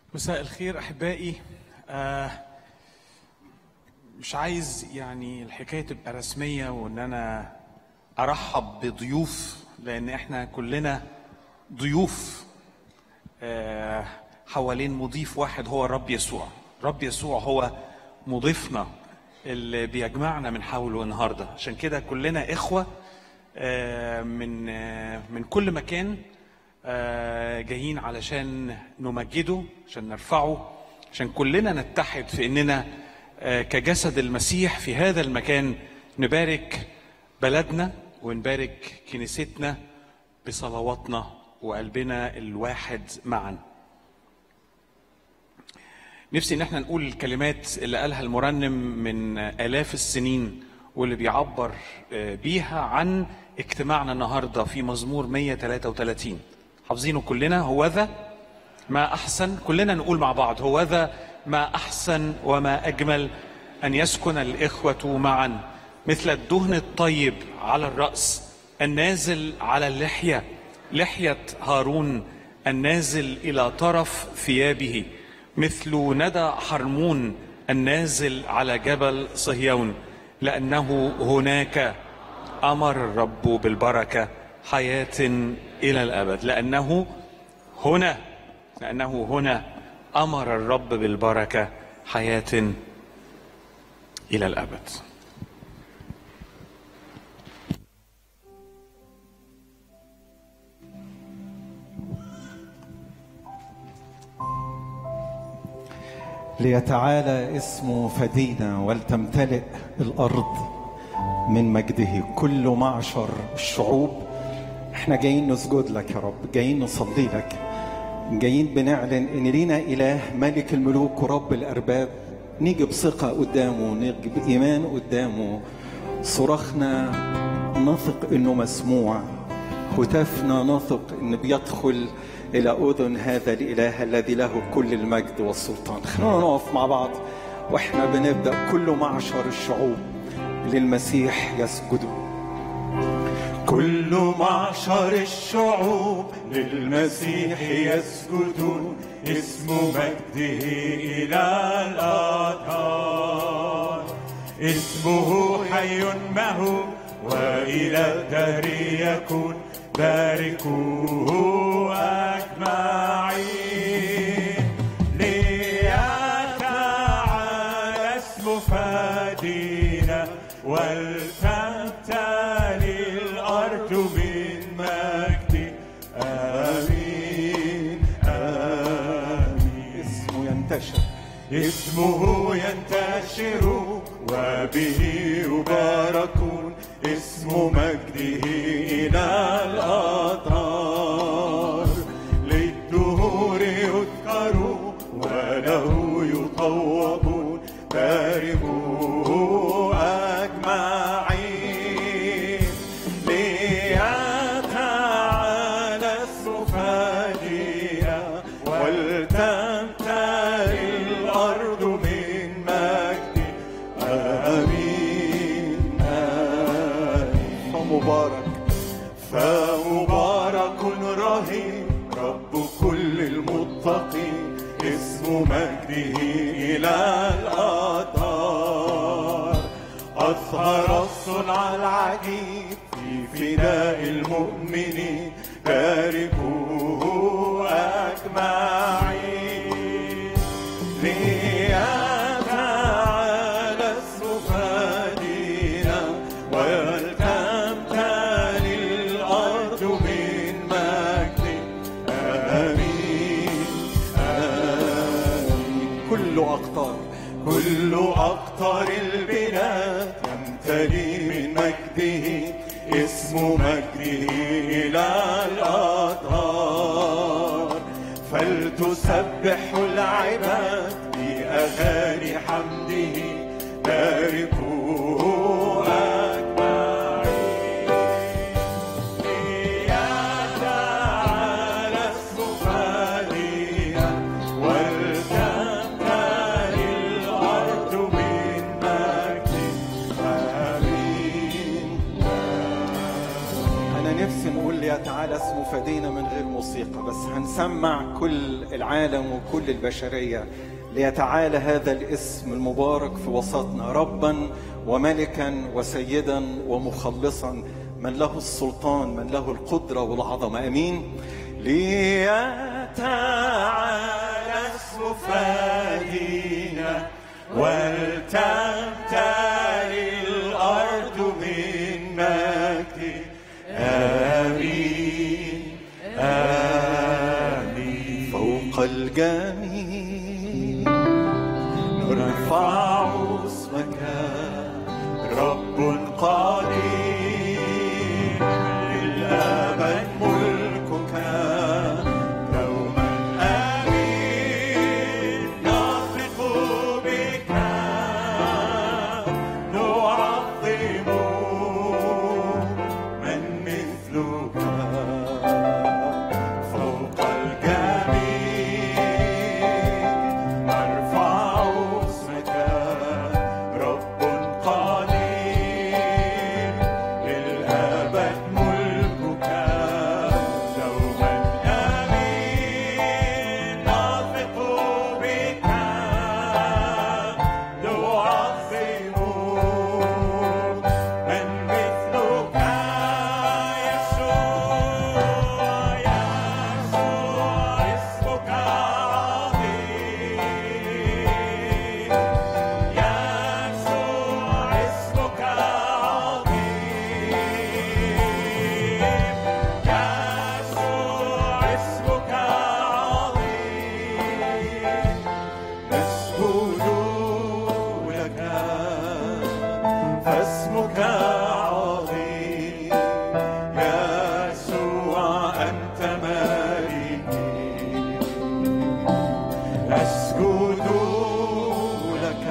مساء الخير أحبائي. مش عايز الحكاية تبقى رسمية وإن أنا أرحب بضيوف، لأن إحنا كلنا ضيوف حوالين مضيف واحد هو الرب يسوع. الرب يسوع هو مضيفنا اللي بيجمعنا من حوله النهاردة. عشان كده كلنا إخوة من كل مكان، جايين علشان نمجده، عشان نرفعه، عشان كلنا نتحد في اننا كجسد المسيح في هذا المكان نبارك بلدنا ونبارك كنيستنا بصلواتنا وقلبنا الواحد معا. نفسي ان احنا نقول الكلمات اللي قالها المرنم من آلاف السنين واللي بيعبر بيها عن اجتماعنا النهارده في مزمور 133. حافظينه كلنا؟ هوذا ما أحسن، كلنا نقول مع بعض: هوذا ما أحسن وما أجمل أن يسكن الإخوة معا، مثل الدهن الطيب على الرأس النازل على اللحية، لحية هارون النازل إلى طرف ثيابه، مثل ندى حرمون النازل على جبل صهيون، لأنه هناك أمر الرب بالبركة حياة إلى الأبد. لأنه هنا أمر الرب بالبركة حياة إلى الأبد. ليتعالى اسمه فدينا ولتمتلئ الأرض من مجده. كل معشر الشعوب احنا جايين نسجد لك يا رب، جايين نصلي لك، جايين بنعلن ان لينا اله ملك الملوك ورب الارباب. نيجي بثقة قدامه، نيجي بإيمان قدامه، صراخنا نثق انه مسموع، هتافنا نثق انه بيدخل الى اذن هذا الاله الذي له كل المجد والسلطان. خلونا نقف مع بعض واحنا بنبدأ: كل معشر الشعوب للمسيح يسجدوا. كل معشر الشعوب للمسيح يسجدون، اسم مجده إلى الأدهار. اسمه حي مهو وإلى الدهر يكون، باركوه أجمعين. ليتعالى اسم فدينا ولتمتلئ الأرض من مجده. آمين آمين. اسمه ينتشر وبه يباركون، اسم مجده إلى الأطهار. للدهور يذكر وله يطوبون، باركوه أجمعين. ليتعالى اسم فدينا ولتمتلئ الأرض من مجده. آمين آمين. فمبارك رهيب رب كل المتقين، اسم مجده إلى الأدهار. أظهر الصنع العجيب في فداء المؤمنين، باركوه أجمعين. ليتعالى اسم فدينا ولتمتلئ الأرض من مجده. آمين آمين. كل أقطار البلاد تمتلي من مجده، اسم مجده إلى الأدهار. فلتسبح العباد بأغاني حمده، باركوه أجمعين. ليتعالى اسم فدينا ولتمتلئ الأرض من مجده. آمين. أنا نفسي نقول ليتعالى اسمه فدينا من غير موسيقى، بس هنسمع كل العالم وكل البشرية ليتعالى هذا الاسم المبارك في وسطنا، ربا وملكا وسيدا ومخلصا، من له السلطان، من له القدرة والعظمة. أمين. ليتعالى اسم فادينا ولتمتلئ الأرض من مجده. آمين آمين. فوق الجميع نرفع اسمك رب قدير، للأبد ملكك دوما. آمين. نثق بك نعظم من مثلك فوق الجميع. نرفع اسمك رب قدير، للأبد ملكك دوما. آمين. نثق بك نعظم من مثلك. يسوع يسوع اسمك عظيم. يسوع اسمك عظيم. يسوع اسمك عظيم. نسجد لك فاسمك عظيم. يسوع أنت مالكي. نسجد لك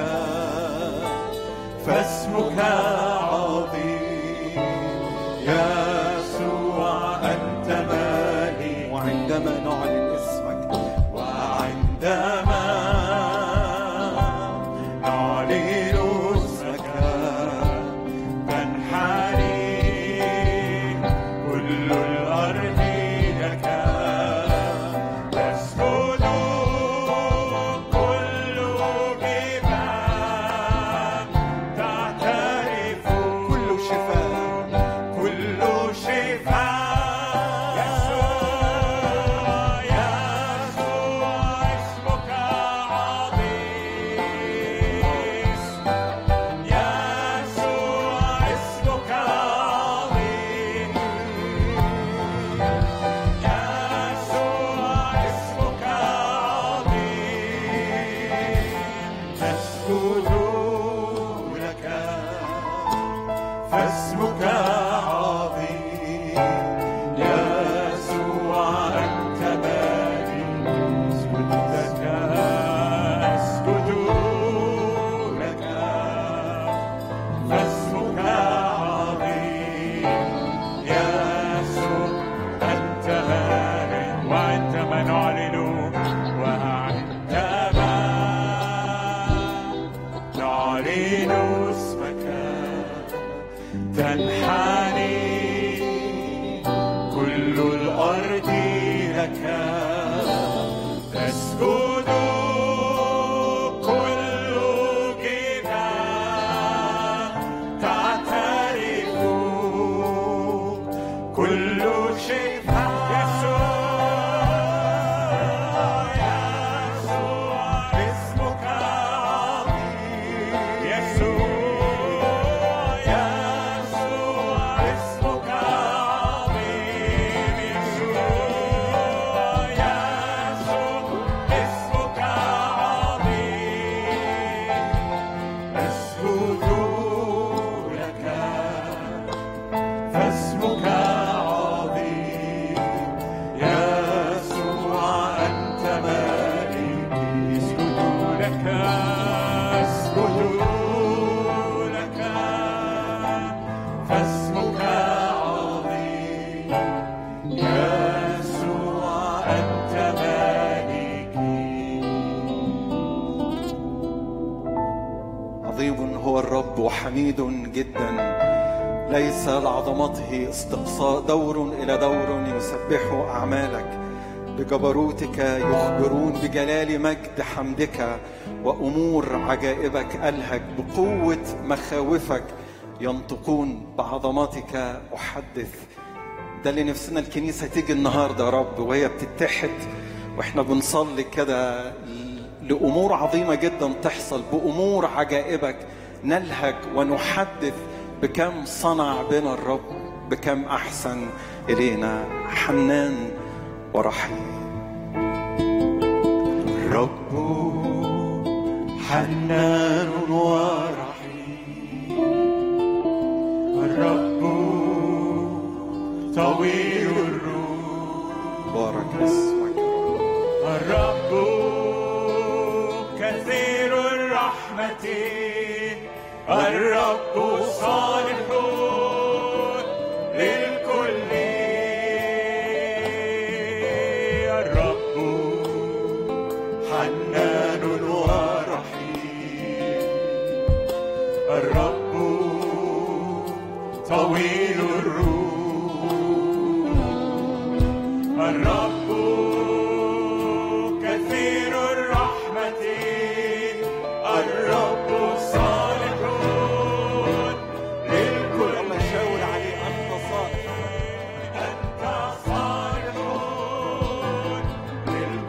فاسمك عظيم. يسوع أنت مالكي. وعندما نعلن اسمك وعندما نعلن اسمك تنحني كل الأرض لك. تسجد كل جبال تعترف كل شفاء كل شفاء. يسوع يسوع اسمك عظيم. يسوع اسمك عظيم. يسوع اسمك عظيم. نسجد لك فاسمك عظيم. يسوع أنت مالي. اسجد لك اسجد لك فاسمك عظيم. يسوع أنت مالي. وعندما نعلن وعندما نعلن اسمك تنحني كل الأرض لك. تسجد كل جبال تعترف كل شفاء. يسوع يسوع اسمك عظيم. يسوع يسوع اسمك عظيم. يسوع يسوع اسمك عظيم. نسجد لك فاسمك عظيم. يسوع أنت مالكي. اسجد لك اسجد لك فاسمك عظيم. يسوع أنت مالكي. عظيم هو الرب وحميد جدا، ليس لعظمته استقصاء. دور إلى دور يسبح أعمالك، بجبروتك يخبرون بجلال مجد حمدك، وأمور عجائبك ألهج، بقوة مخاوفك ينطقون، بعظمتك أحدث. ده اللي نفسنا الكنيسة تيجي النهاردة يا رب وهي بتتحد واحنا بنصلي كده لأمور عظيمة جدا تحصل، بأمور عجائبك نلهج ونحدث بكم صنع بنا الرب، بكم أحسن إلينا، حنان ورحيم. الرب حنان ورحيم، الرب طويل الروح، بارك اسمك الرب كثير الرحمة، الرب صالح للكل، الرب حنان ورحيم، الرب طويل الروح، الرب كثير الرحمة، الرب صالح للكل. الله يشاور عليه، أنت صالح، أنت صالح للكل.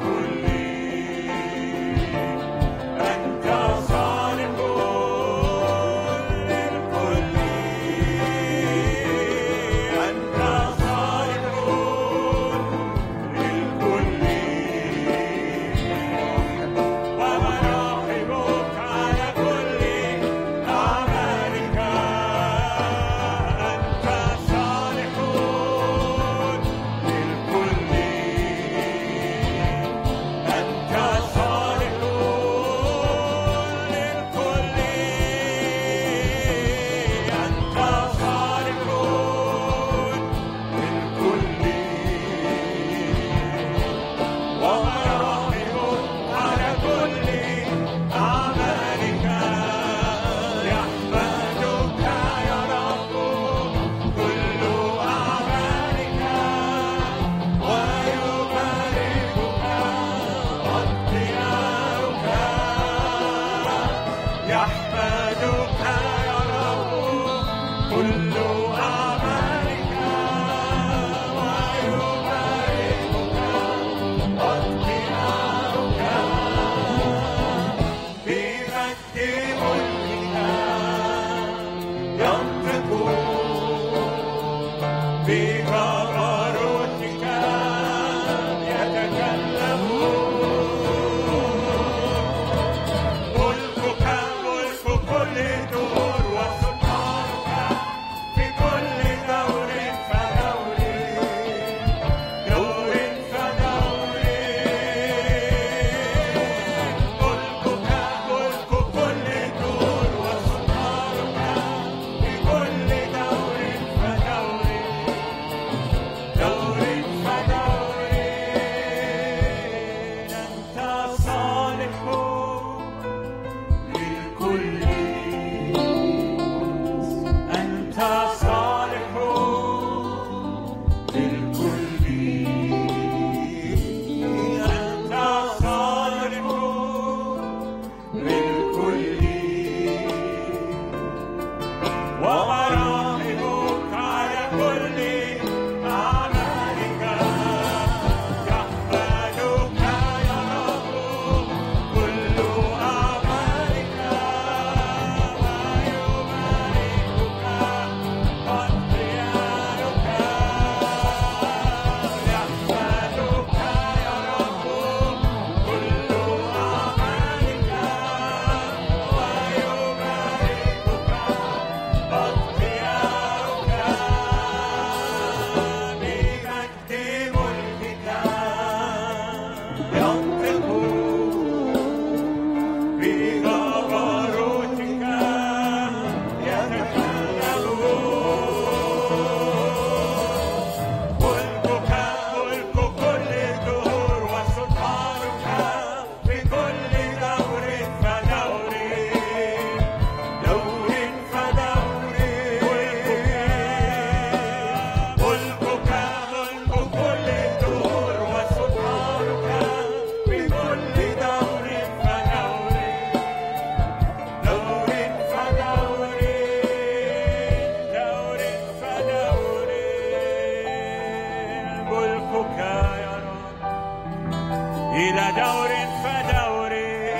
إلى دور فدور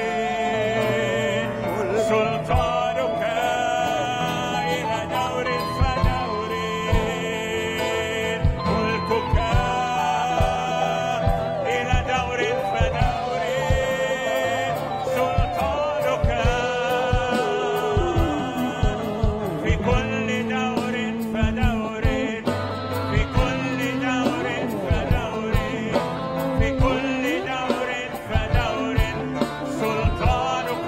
سلطانك إلى دور فدور ملكك إلى دور فدور سلطانك في كل دور فدور في كل دور فدور في كل دور فدور سلطانك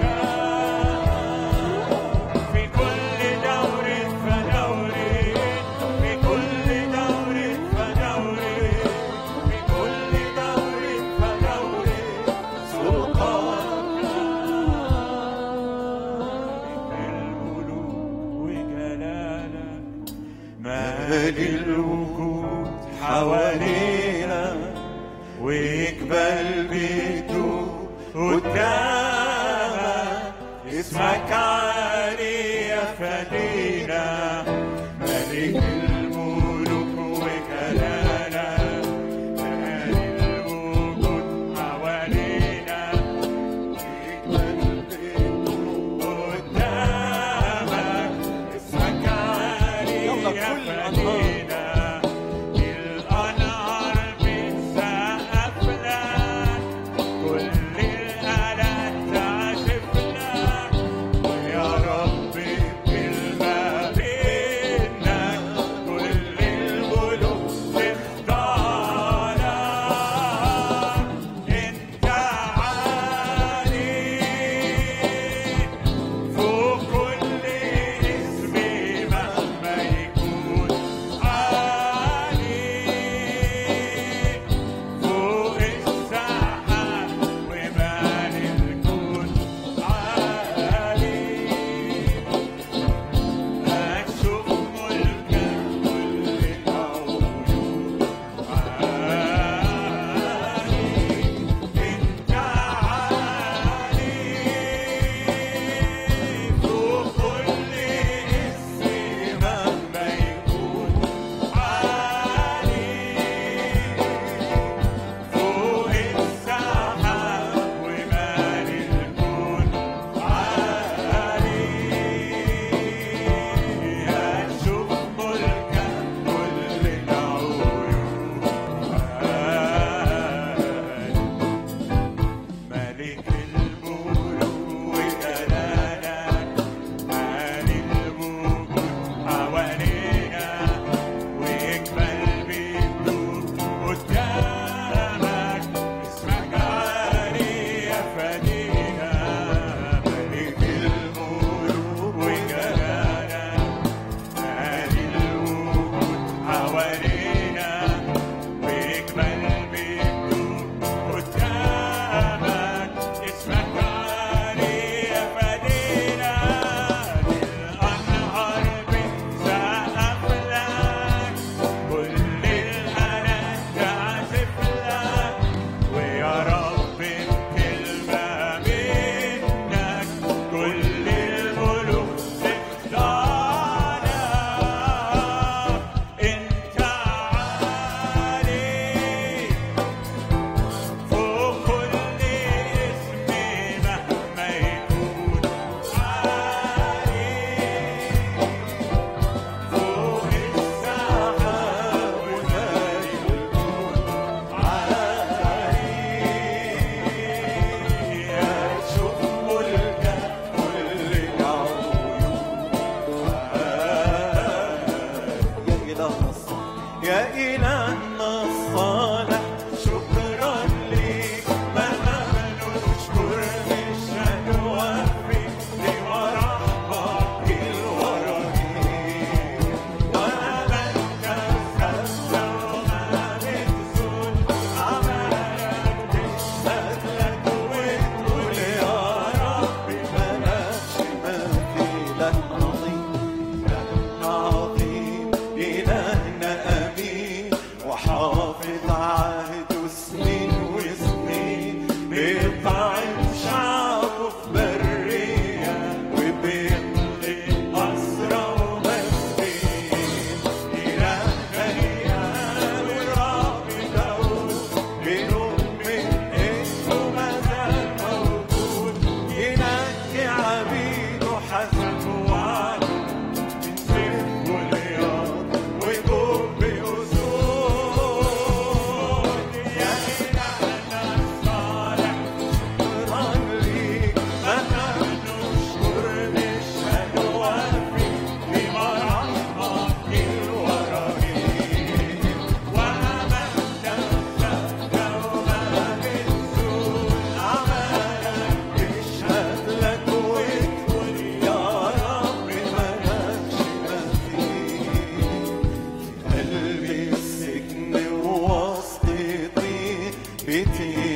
في كل دور فدور في كل دور فدور في كل دور فدور سلطانك الملوك وجلالك مال الوجود حوالينا ويقبل بيته قدامك اسمك عالي يا فدينا ملك الملوك وجلالك مال الوجود حوالينا ويقبل بيته قدامك اسمك عالي يا فدينا الأنهار بتسقف لك كل الآلات تعزف لك ويا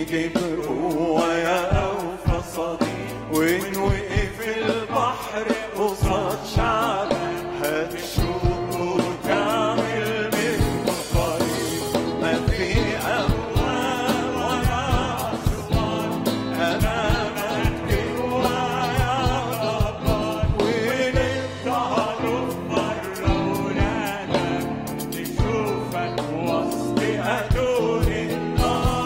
يجي بقوة يا أوفى صديق، وإن وقف البحر قصاد شعبك هتشوف وتعمل منه طريق. ما في أموال ولا أسوار أمامك جوا يا جبار، ونضطهدوا مرة ولادك نشوفك وسط أدور النار.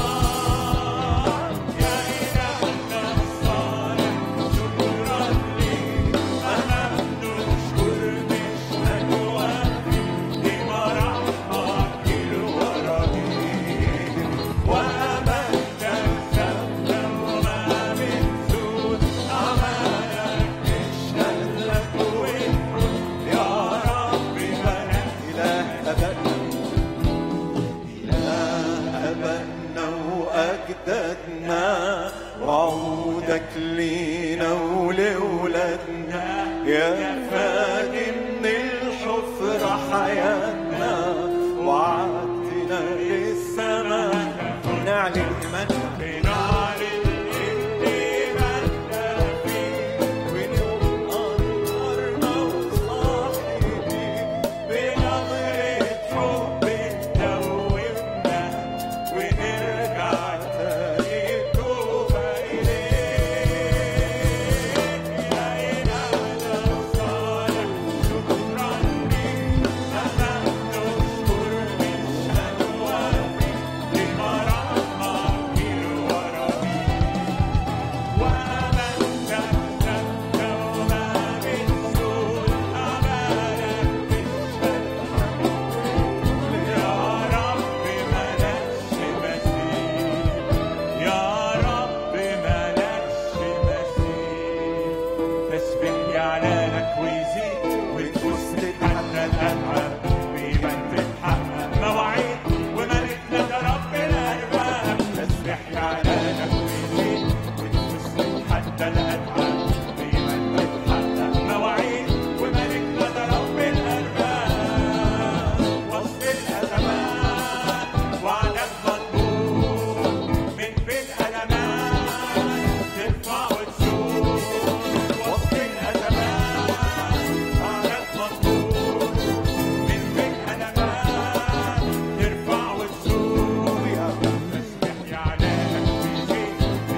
يا إلهنا الصالح شكرا ليك، أنا بنشكر مش هنوفي بمراحمك الورقية، وأمانتك ثابتة وما بتزول، أعمالك تشهد لك وتقول يا رب بلد. إله أبائنا، إله أبائنا وأجدادنا، وعودك لينا ولولادنا، يا فادي من الحفرة حياتنا، وعدتنا للسماء. نعلن إيماننا، بنعلن إيماننا فيك، ونقول أنهارنا وصاحبيك، بنظرة حب تدوبنا، ونرجع تاني توبة إليك. يا إلهنا الصالح شكرا ليك، أنا بنشكر مش هنوفي بمراحمك الورقية، وأمانتك ثابتة وما بتزول، أعمالك تشهد يا رب مالكش مثيل، يا رب مالكش مثيل. تسبح يعلالك ويزيد، وتسند حتى الأتعاب، بإيمان تتحقق مواعيد، وملكنا ده رب الأرباب. تسبح يعلالك ويزيد، وتسند حتى الأتعاب، بإيمان تتحقق مواعيد، وملكنا ده رب الأرباب. وسط الأزمات وعدك مطلوب، من بين ألمات ترفع وتسوق. وسط الأزمات وعدك مطلوب، من بين ألمات ترفع وتسوق. يا رب تسبح يعلالك ويزيد،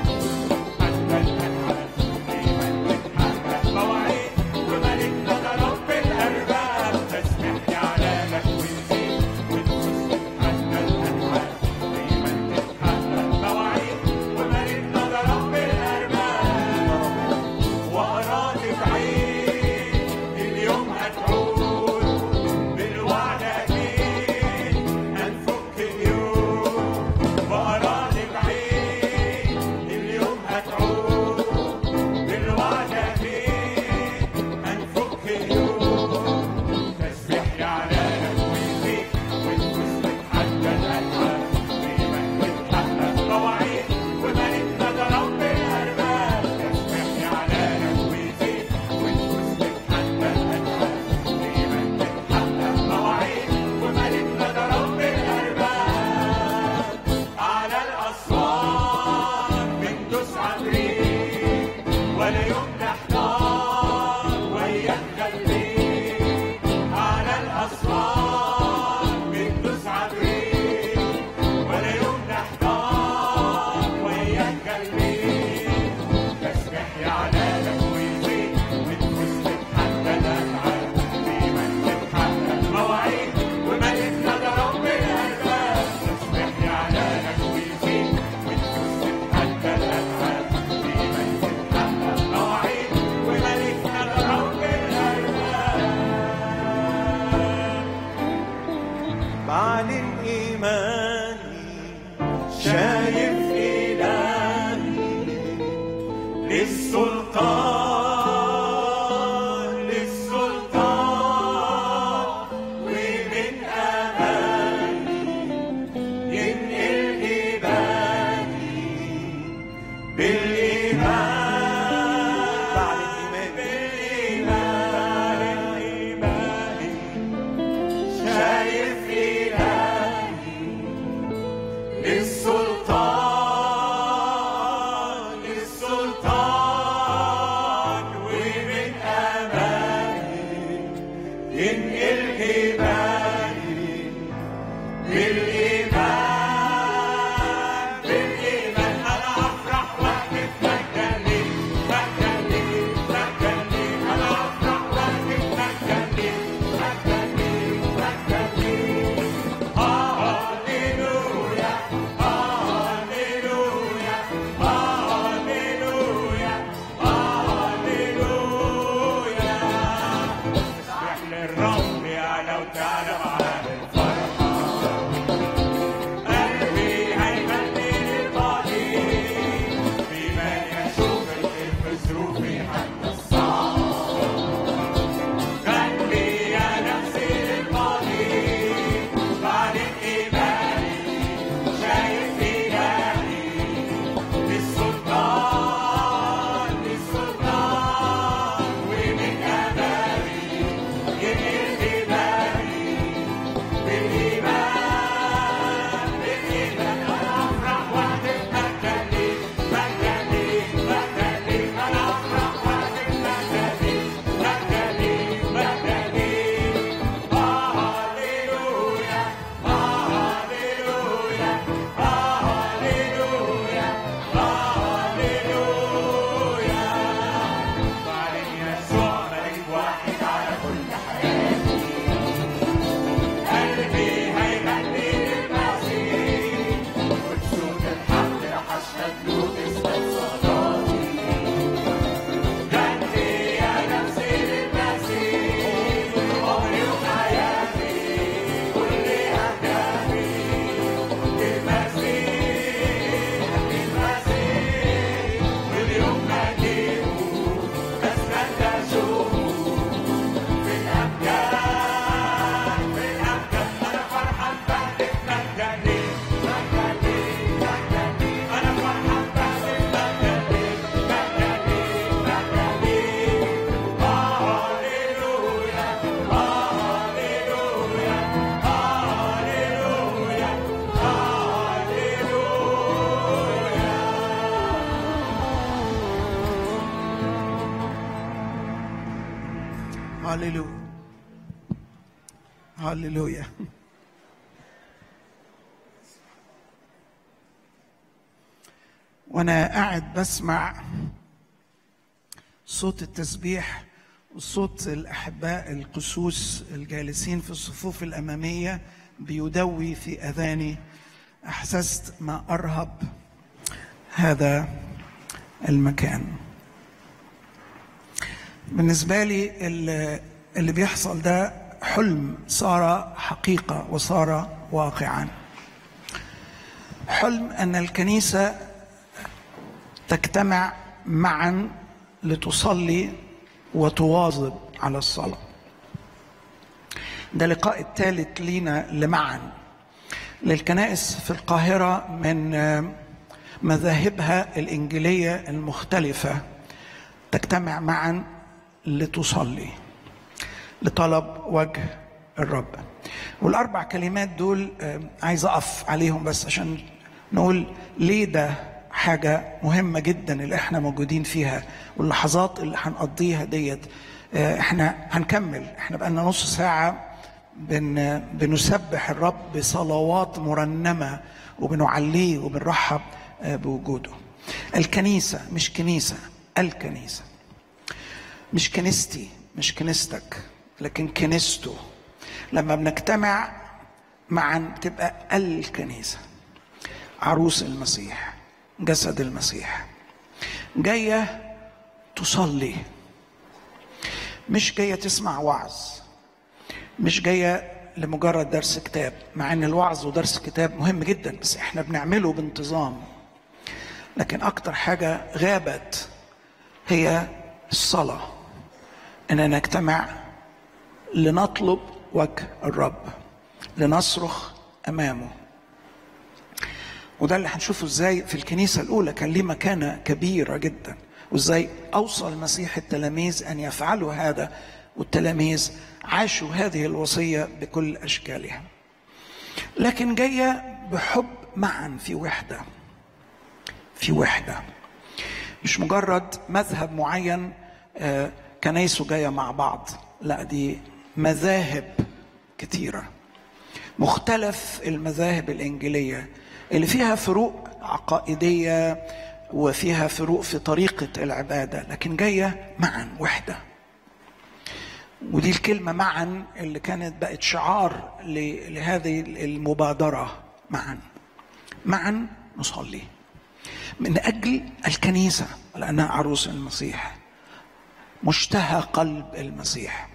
حتى الأتعاب، بإيمان تتحقق مواعيد، وملكنا ده رب الأرباب. تسبح يعلالك ويزيد، وتسند حتى الأتعاب، بإيمان تتحقق مواعيد، وملكنا ده رب الأرباب. وأراضي بعيد اليوم هتعود، بالوعد أكيد هنفك اليوم. وأراضي بعيد اليوم هتعود، بالوعد أكيد هنفك اليوم. تسبح يعلالك ويزيد، وتسند حتى الأتعاب، بإيمان تتحقق مواعيد، وملكنا ده رب الأرباب. تسبح يعلالك ويزيد، وتسند حتى الأتعاب، بإيمان تتحقق مواعيد، وملكنا ده رب الأرباب. على الأسوار بندوس عالريق، ولا يوم نحتار وياك خليك. على الأسوار بندوس عالريق، ولا يوم نحتار وياك خليك. تسبح يعلالك ويزيد، وتسند حتى الأتعاب، بإيمان تتحقق مواعيد، وملكنا ده رب الأرباب. تسبح يعلالك ويزيد، وتسند حتى الأتعاب، بإيمان تتحقق مواعيد، وملكنا ده رب الأرباب. بعلن إيماني، شايف إلهي، للسلطان للسلطان، ومن أماني ينقل إيماني بالإيمان. بعلن إيماني، شايف إلهي، للسلطان هللويا هللويا. وانا قاعد بسمع صوت التسبيح وصوت الاحباء القسوس الجالسين في الصفوف الاماميه بيدوي في اذاني، احسست ما ارهب هذا المكان. بالنسبه لي اللي بيحصل ده حلم صار حقيقه وصار واقعا. حلم ان الكنيسه تجتمع معا لتصلي وتواظب على الصلاه. ده اللقاء الثالث لينا لمعا للكنائس في القاهره من مذاهبها الانجيليه المختلفه، تجتمع معا لتصلي لطلب وجه الرب. والاربع كلمات دول عايز اقف عليهم بس عشان نقول ليه ده حاجه مهمه جدا اللي احنا موجودين فيها، واللحظات اللي هنقضيها ديت احنا هنكمل. احنا بقالنا نص ساعه بنسبح الرب بصلوات مرنمه وبنعليه وبنرحب بوجوده. الكنيسه مش كنيسه، الكنيسه مش كنيستي مش كنيستك، لكن كنيسته. لما بنجتمع معا تبقى الكنيسه، عروس المسيح، جسد المسيح، جايه تصلي، مش جايه تسمع وعظ، مش جايه لمجرد درس كتاب، مع ان الوعظ ودرس كتاب مهم جدا بس احنا بنعمله بانتظام. لكن اكتر حاجه غابت هي الصلاه، اننا نجتمع لنطلب وجه الرب، لنصرخ امامه. وده اللي هنشوفه ازاي في الكنيسه الاولى كان ليه مكانه كبيره جدا، وازاي اوصى المسيح التلاميذ ان يفعلوا هذا، والتلاميذ عاشوا هذه الوصيه بكل اشكالها. لكن جايه بحب معا في وحده، في وحده، مش مجرد مذهب معين كنايسه جايه مع بعض، لا دي مذاهب كتيره، مختلف المذاهب الانجيليه اللي فيها فروق عقائديه وفيها فروق في طريقه العباده، لكن جايه معا وحده. ودي الكلمه معا اللي كانت بقت شعار لهذه المبادره، معا معا نصلي من اجل الكنيسه لانها عروس المسيح، مشتهى قلب المسيح.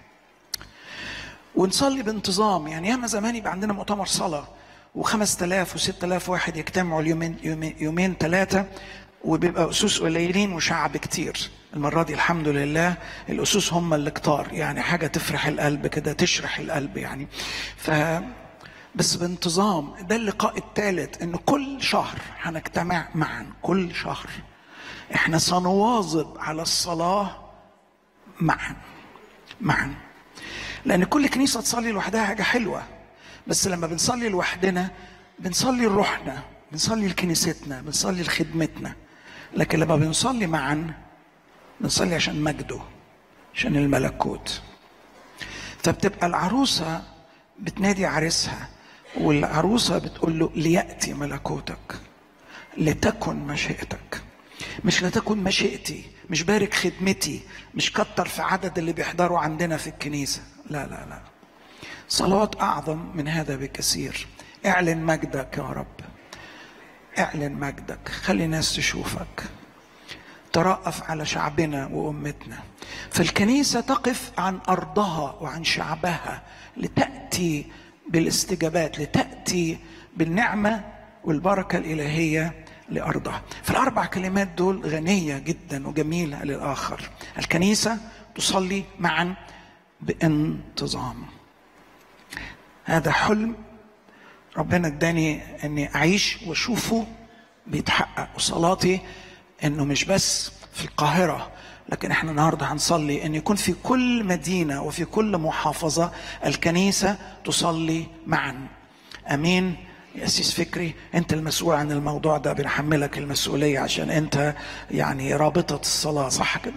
ونصلي بانتظام. يعني ياما زمان يبقى عندنا مؤتمر صلاة و5000 و6000 واحد يجتمعوا يومين ثلاثة، وبيبقى أسوس قليلين وشعب كتير. المرة دي الحمد لله الأسوس هم اللي كتار، يعني حاجة تفرح القلب كده، تشرح القلب يعني. بس بانتظام. ده اللقاء الثالث، إنه كل شهر هنجتمع معا، كل شهر إحنا سنواظب على الصلاة معا معا. لأن كل كنيسة تصلي لوحدها حاجة حلوة، بس لما بنصلي لوحدنا بنصلي لروحنا، بنصلي لكنيستنا، بنصلي لخدمتنا. لكن لما بنصلي معا بنصلي عشان مجده، عشان الملكوت. فبتبقى العروسة بتنادي عريسها، والعروسة بتقول له ليأتي ملكوتك، لتكن مشيئتك. مش لتكن مشيئتي، مش بارك خدمتي، مش كتر في عدد اللي بيحضروا عندنا في الكنيسة، لا لا لا. صلوات أعظم من هذا بكثير. اعلن مجدك يا رب، اعلن مجدك، خلي الناس تشوفك، ترأف على شعبنا وأمتنا. فالكنيسة تقف عن أرضها وعن شعبها لتأتي بالاستجابات، لتأتي بالنعمة والبركة الإلهية لأرضها. فالأربع كلمات دول غنية جدا وجميلة للآخر. الكنيسة تصلي معا بانتظام. هذا حلم ربنا اداني اني اعيش واشوفه بيتحقق، وصلاتي انه مش بس في القاهرة، لكن احنا النهاردة هنصلي ان يكون في كل مدينة وفي كل محافظة الكنيسة تصلي معا. امين يا أسيس فكري، انت المسؤول عن الموضوع ده، بنحملك المسؤولية عشان انت يعني رابطة الصلاة، صح كده؟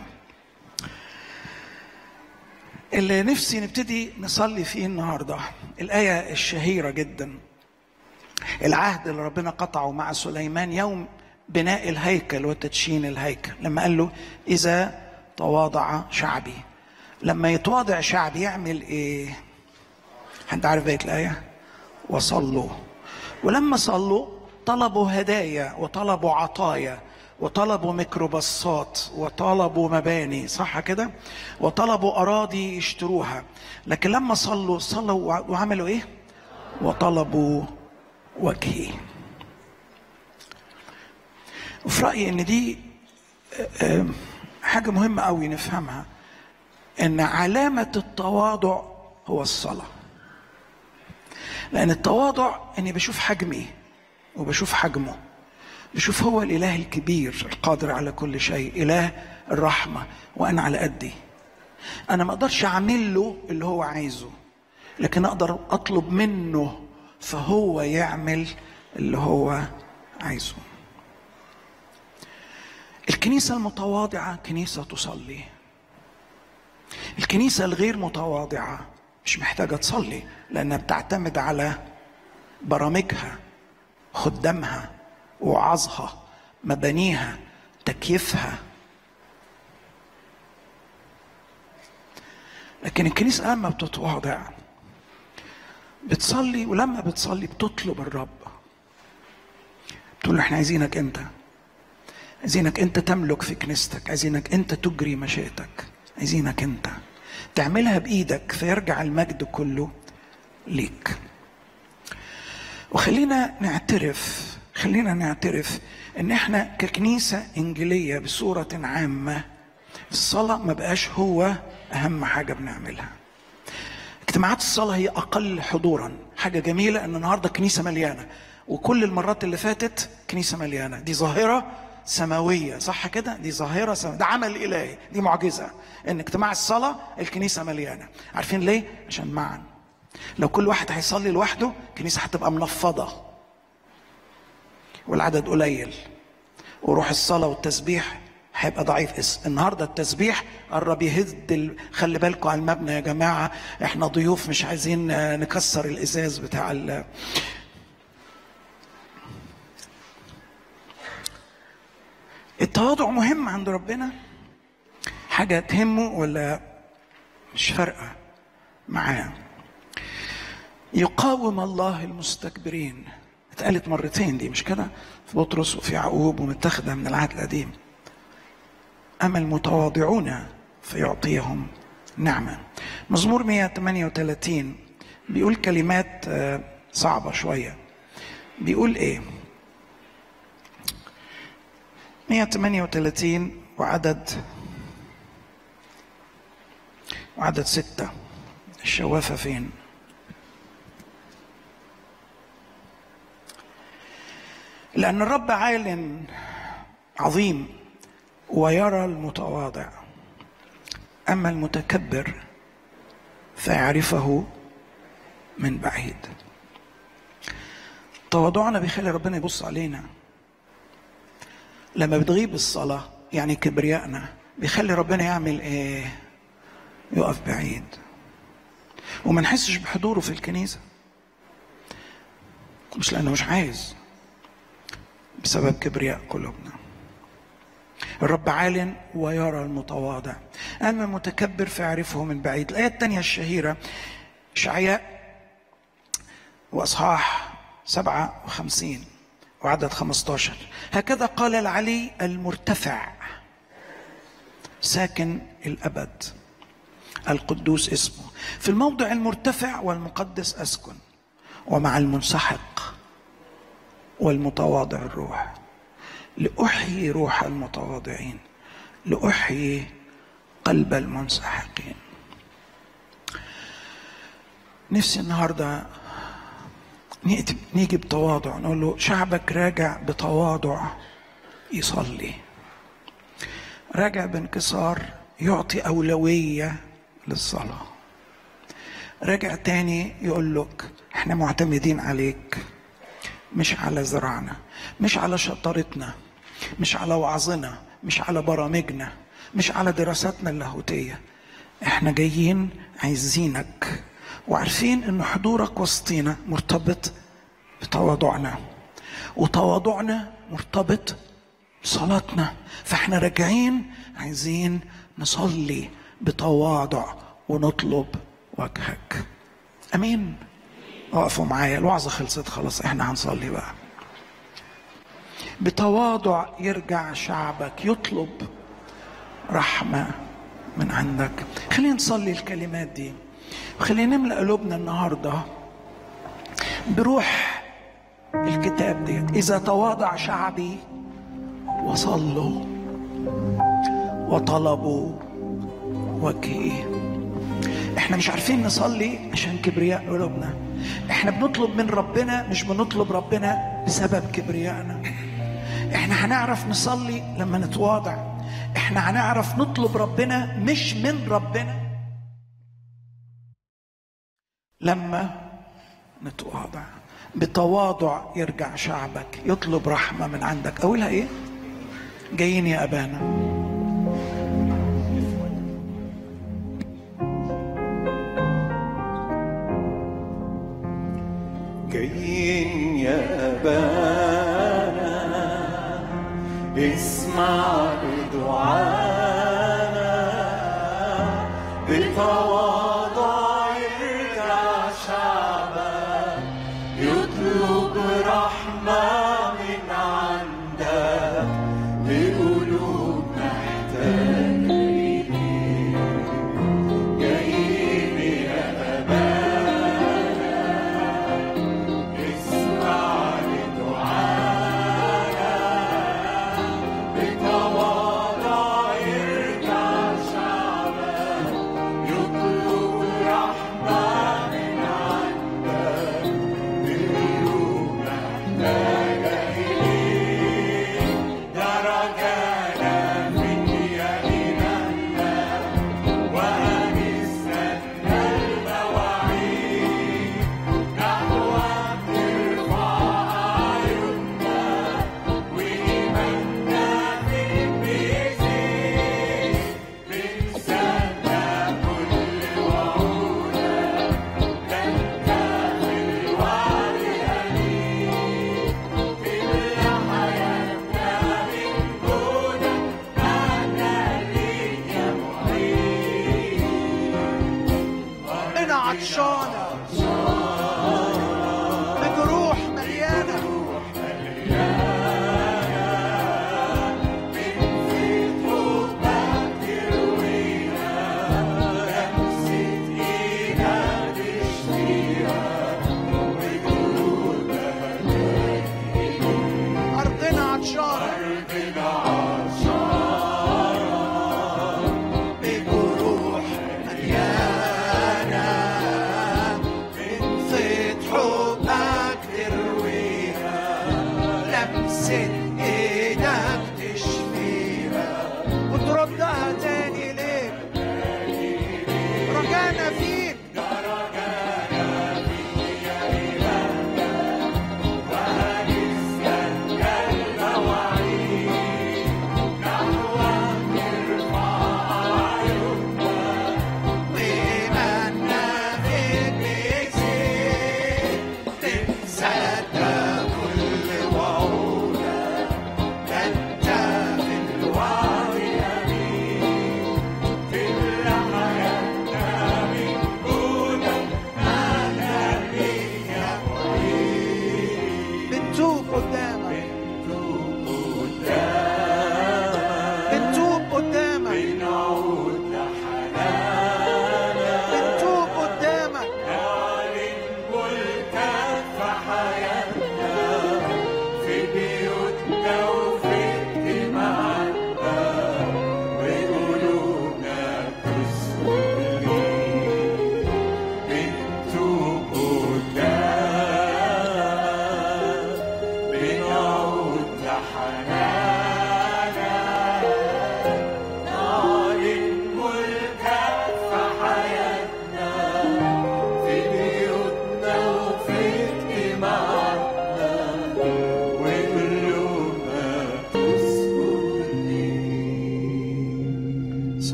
اللي نفسي نبتدي نصلي فيه النهاردة الآية الشهيرة جدا، العهد اللي ربنا قطعه مع سليمان يوم بناء الهيكل وتدشين الهيكل، لما قال له إذا تواضع شعبي. لما يتواضع شعبي يعمل إيه؟ حد عارف بقية الآية؟ وصلوا. ولما صلوا طلبوا هدايا وطلبوا عطايا وطلبوا ميكروباصات وطلبوا مباني، صح كده؟ وطلبوا أراضي يشتروها. لكن لما صلوا وعملوا إيه؟ وطلبوا وجهي. وفي رأيي إن دي حاجة مهمة أوي نفهمها، إن علامة التواضع هو الصلاة. لأن التواضع إني بشوف حجمي وبشوف حجمه، بشوف هو الإله الكبير القادر على كل شيء، إله الرحمة، وأنا على قدي. أنا ما أقدرش أعمل له اللي هو عايزه، لكن أقدر أطلب منه فهو يعمل اللي هو عايزه. الكنيسة المتواضعة كنيسة تصلي. الكنيسة الغير متواضعة مش محتاجة تصلي، لأنها بتعتمد على برامجها، خدامها، وعظها، مبانيها، تكييفها. لكن الكنيسة لما بتتواضع بتصلي، ولما بتصلي بتطلب الرب، بتقول له احنا عايزينك انت، عايزينك انت تملك في كنيستك، عايزينك انت تجري مشيئتك، عايزينك انت تعملها بإيدك، فيرجع المجد كله ليك. وخلينا نعترف ان احنا ككنيسة انجيلية بصورة عامة الصلاة ما بقاش هو اهم حاجة بنعملها. اجتماعات الصلاة هي اقل حضورا. حاجة جميلة ان النهاردة كنيسة مليانة، وكل المرات اللي فاتت كنيسة مليانة. دي ظاهرة سماوية، صح كده؟ دي ظاهرة سماوية، ده عمل إلهي، دي معجزة ان اجتماع الصلاة الكنيسة مليانة. عارفين ليه؟ عشان معا. لو كل واحد هيصلي لوحده الكنيسة هتبقى منفضة والعدد قليل، وروح الصلاة والتسبيح هيبقى ضعيف. النهاردة التسبيح قرب يهد خلي بالكم على المبنى يا جماعة، احنا ضيوف مش عايزين نكسر الإزاز بتاع التواضع مهم عند ربنا. حاجة تهمه ولا مش فارقة معاه. يقاوم الله المستكبرين، اتقالت مرتين دي، مش كده؟ في بطرس وفي يعقوب، ومتاخده من العهد القديم. أما المتواضعون فيعطيهم نعمة. مزمور 138 بيقول كلمات صعبة شوية. بيقول ايه؟ 138 وعدد 6. الشوافة فين؟ لأن الرب عال عظيم ويرى المتواضع، أما المتكبر فيعرفه من بعيد. تواضعنا بيخلي ربنا يبص علينا. لما بتغيب الصلاة يعني كبريائنا بيخلي ربنا يعمل ايه؟ يقف بعيد وما نحسش بحضوره في الكنيسة، مش لأنه مش عايز، بسبب كبرياء قلوبنا. الرب عال ويرى المتواضع، أما المتكبر فيعرفه من بعيد. الآية الثانية الشهيرة إشعياء وأصحاح 57 وعدد 15. هكذا قال العلي المرتفع ساكن الأبد القدوس اسمه، في الموضع المرتفع والمقدس أسكن، ومع المنسحق والمتواضع الروح، لأحيي روح المتواضعين، لأحيي قلب المنسحقين. نفسي النهاردة نيجي بتواضع، نقول له شعبك راجع بتواضع يصلي، راجع بانكسار يعطي أولوية للصلاة، راجع تاني يقول لك احنا معتمدين عليك، مش على زرعنا، مش على شطارتنا، مش على وعظنا، مش على برامجنا، مش على دراساتنا اللاهوتية. احنا جايين عايزينك وعارفين ان حضورك وسطينا مرتبط بتواضعنا، وتواضعنا مرتبط بصلاتنا، فاحنا راجعين عايزين نصلي بتواضع ونطلب وجهك. امين. وقفوا معايا، الوعظة خلصت خلاص، احنا هنصلي بقى. بتواضع يرجع شعبك يطلب رحمة من عندك. خلينا نصلي الكلمات دي، وخلينا نملأ قلوبنا النهاردة بروح الكتاب دي. إذا تواضع شعبي وصلوا وطلبوا وجهي. احنا مش عارفين نصلي عشان كبرياء قلوبنا، احنا بنطلب من ربنا، مش بنطلب ربنا بسبب كبريائنا. احنا هنعرف نصلي لما نتواضع، احنا هنعرف نطلب ربنا مش من ربنا لما نتواضع. بتواضع يرجع شعبك يطلب رحمة من عندك. أولها إيه؟ جايين يا أبانا. جايين يا أبانا، اسمع دعانا، بتواضع يرجع شعبك يطلب رحمة من عندك، بقلوب محتاجة إليك. جايين يا أبانا، اسمع دعانا، بتواضع يرجع شعبك يطلب رحمة من عندك، بقلوب محتاجة إليك. درجانا فيك يا إلهنا، وهنستنى المواعيد، نحوك ترفع أعيننا، وإيماننا فيك بيزيد. بنصدق كل وعودك، ده أنت في الوعد أمين. تملى حياتنا من جودك، معنى ليك يا معين. أنا عطشانة بجروح مليانة، أرضنا عطشانة بجروح مليانة، من فيض حبك ترويها، لمسة إيدك تشفيها، وتردها تاني ليك. رجعنا فيك، وهنستنى المواعيد،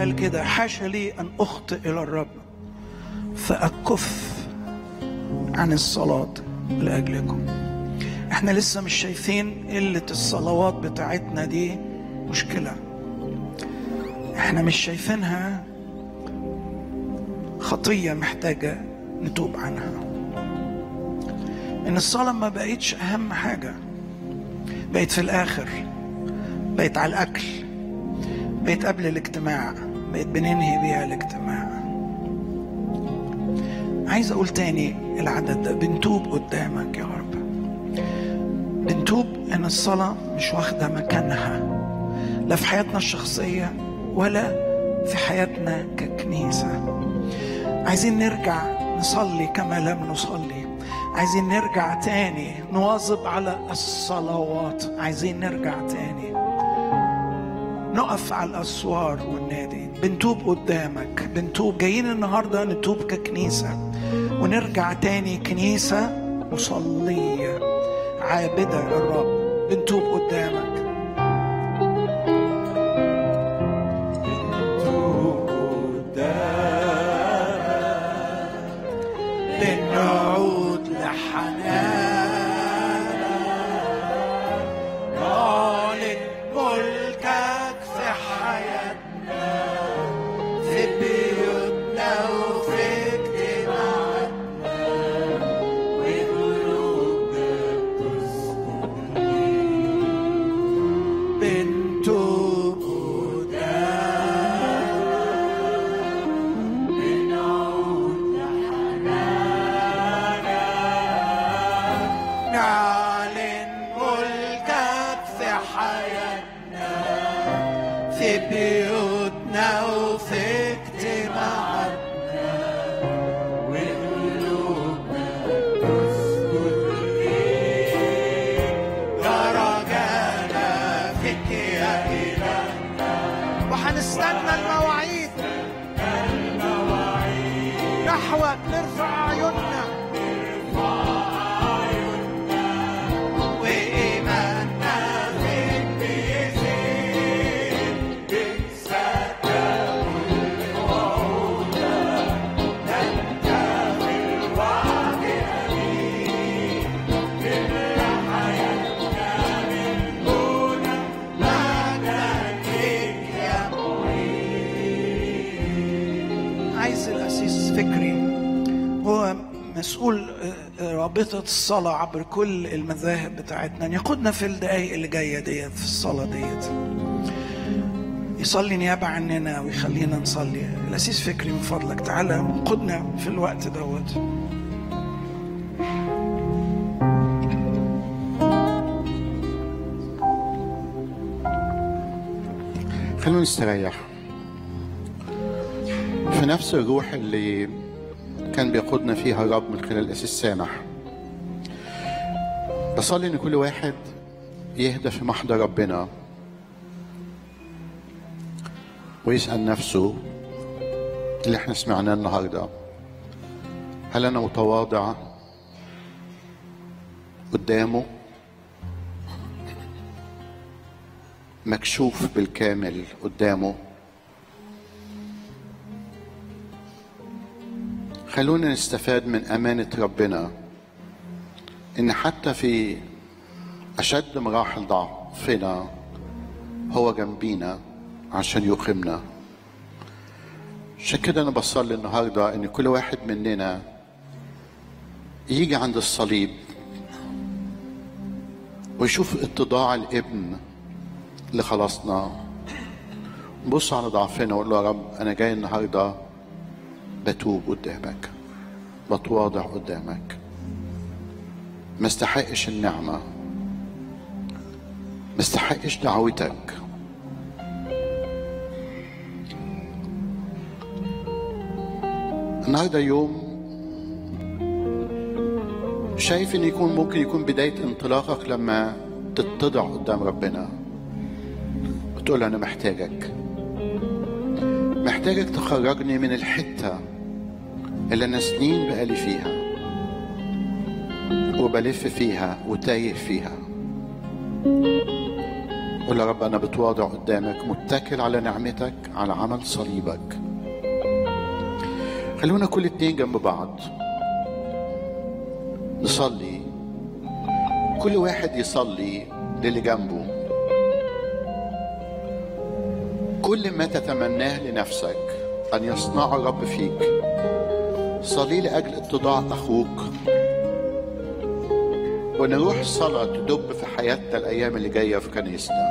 قال كده: حاشا لي أن أخطئ إلى الرب فأكف عن الصلاة لأجلكم. احنا لسه مش شايفين قلة الصلوات بتاعتنا دي مشكلة، احنا مش شايفينها خطية محتاجة نتوب عنها. ان الصلاة ما بقيتش اهم حاجة، بقيت في الاخر، بقيت على الاكل، بقيت قبل الاجتماع، بقيت بننهي بيها الاجتماع. عايز اقول تاني العدد ده: بنتوب قدامك يا رب، بنتوب ان الصلاة مش واخدة مكانها لا في حياتنا الشخصية ولا في حياتنا ككنيسة. عايزين نرجع نصلي كما لم نصلي، عايزين نرجع تاني نواظب على الصلوات، عايزين نرجع تاني نقف على الأسوار والنادي. بنتوب قدامك، بنتوب، جايين النهاردة نتوب ككنيسة ونرجع تاني كنيسة مصلية عابدة للرب. بنتوب قدامك، بنعود لحنانك، نعلن ملكك في حياتنا، في بيوتنا وفي اجتماعاتنا، وقلوبنا بتسكن ليك. بنتوب قدامك، بنعود لحنانك، نعلن ملكك في حياتنا، في بيوتنا وفي اجتماعاتنا، وقلوبنا تسكن ليك. درجانا فيك يا إلهنا، وحنستنى المواعيد نحوك، نرفع عيوننا وإيماننا فيك بيزيد. بنصدق كل وعودك، ده أنت في الوعد أمين. نملى حياتنا من هنا مجدا ليك يا معين. عايز الأسيس فكري هو مسؤول رابطة الصلاة عبر كل المذاهب بتاعتنا، يقودنا في الدقايق اللي جاية ديت في الصلاة ديت، يصلي نيابة عننا ويخلينا نصلي. الأسيس فكري من فضلك تعالى قدنا في الوقت دوت. خلونا نستريح في نفس الروح اللي كان بيقودنا فيها الرب من خلال الأسيس سامح. بصلي ان كل واحد يهدى في محضر ربنا ويسأل نفسه اللي احنا سمعناه النهارده: هل انا متواضع قدامه، مكشوف بالكامل قدامه؟ خلونا نستفاد من أمانة ربنا إن حتى في أشد مراحل ضعفنا هو جنبينا عشان يقيمنا. عشان كده أنا بصلي النهاردة إن كل واحد مننا يجي عند الصليب ويشوف اتضاع الابن اللي خلصنا، نبص على ضعفنا ونقول له: يا رب أنا جاي النهارده بتوب قدامك، بتواضع قدامك، ما استحقش النعمة، ما استحقش دعوتك. النهارده يوم شايف ان ممكن يكون بداية انطلاقك لما تتضع قدام ربنا وتقول: انا محتاجك تخرجني من الحتة اللي انا سنين بقالي فيها وبلف فيها وتايه فيها. قل يا رب أنا بتواضع قدامك، متكل على نعمتك، على عمل صليبك. خلونا كل اتنين جنب بعض نصلي، كل واحد يصلي للي جنبه كل ما تتمناه لنفسك أن يصنع الرب فيك. صلي لأجل اتضاع أخوك، ونروح صلاة تدب في حياتنا الأيام اللي جاية في كنيسنا.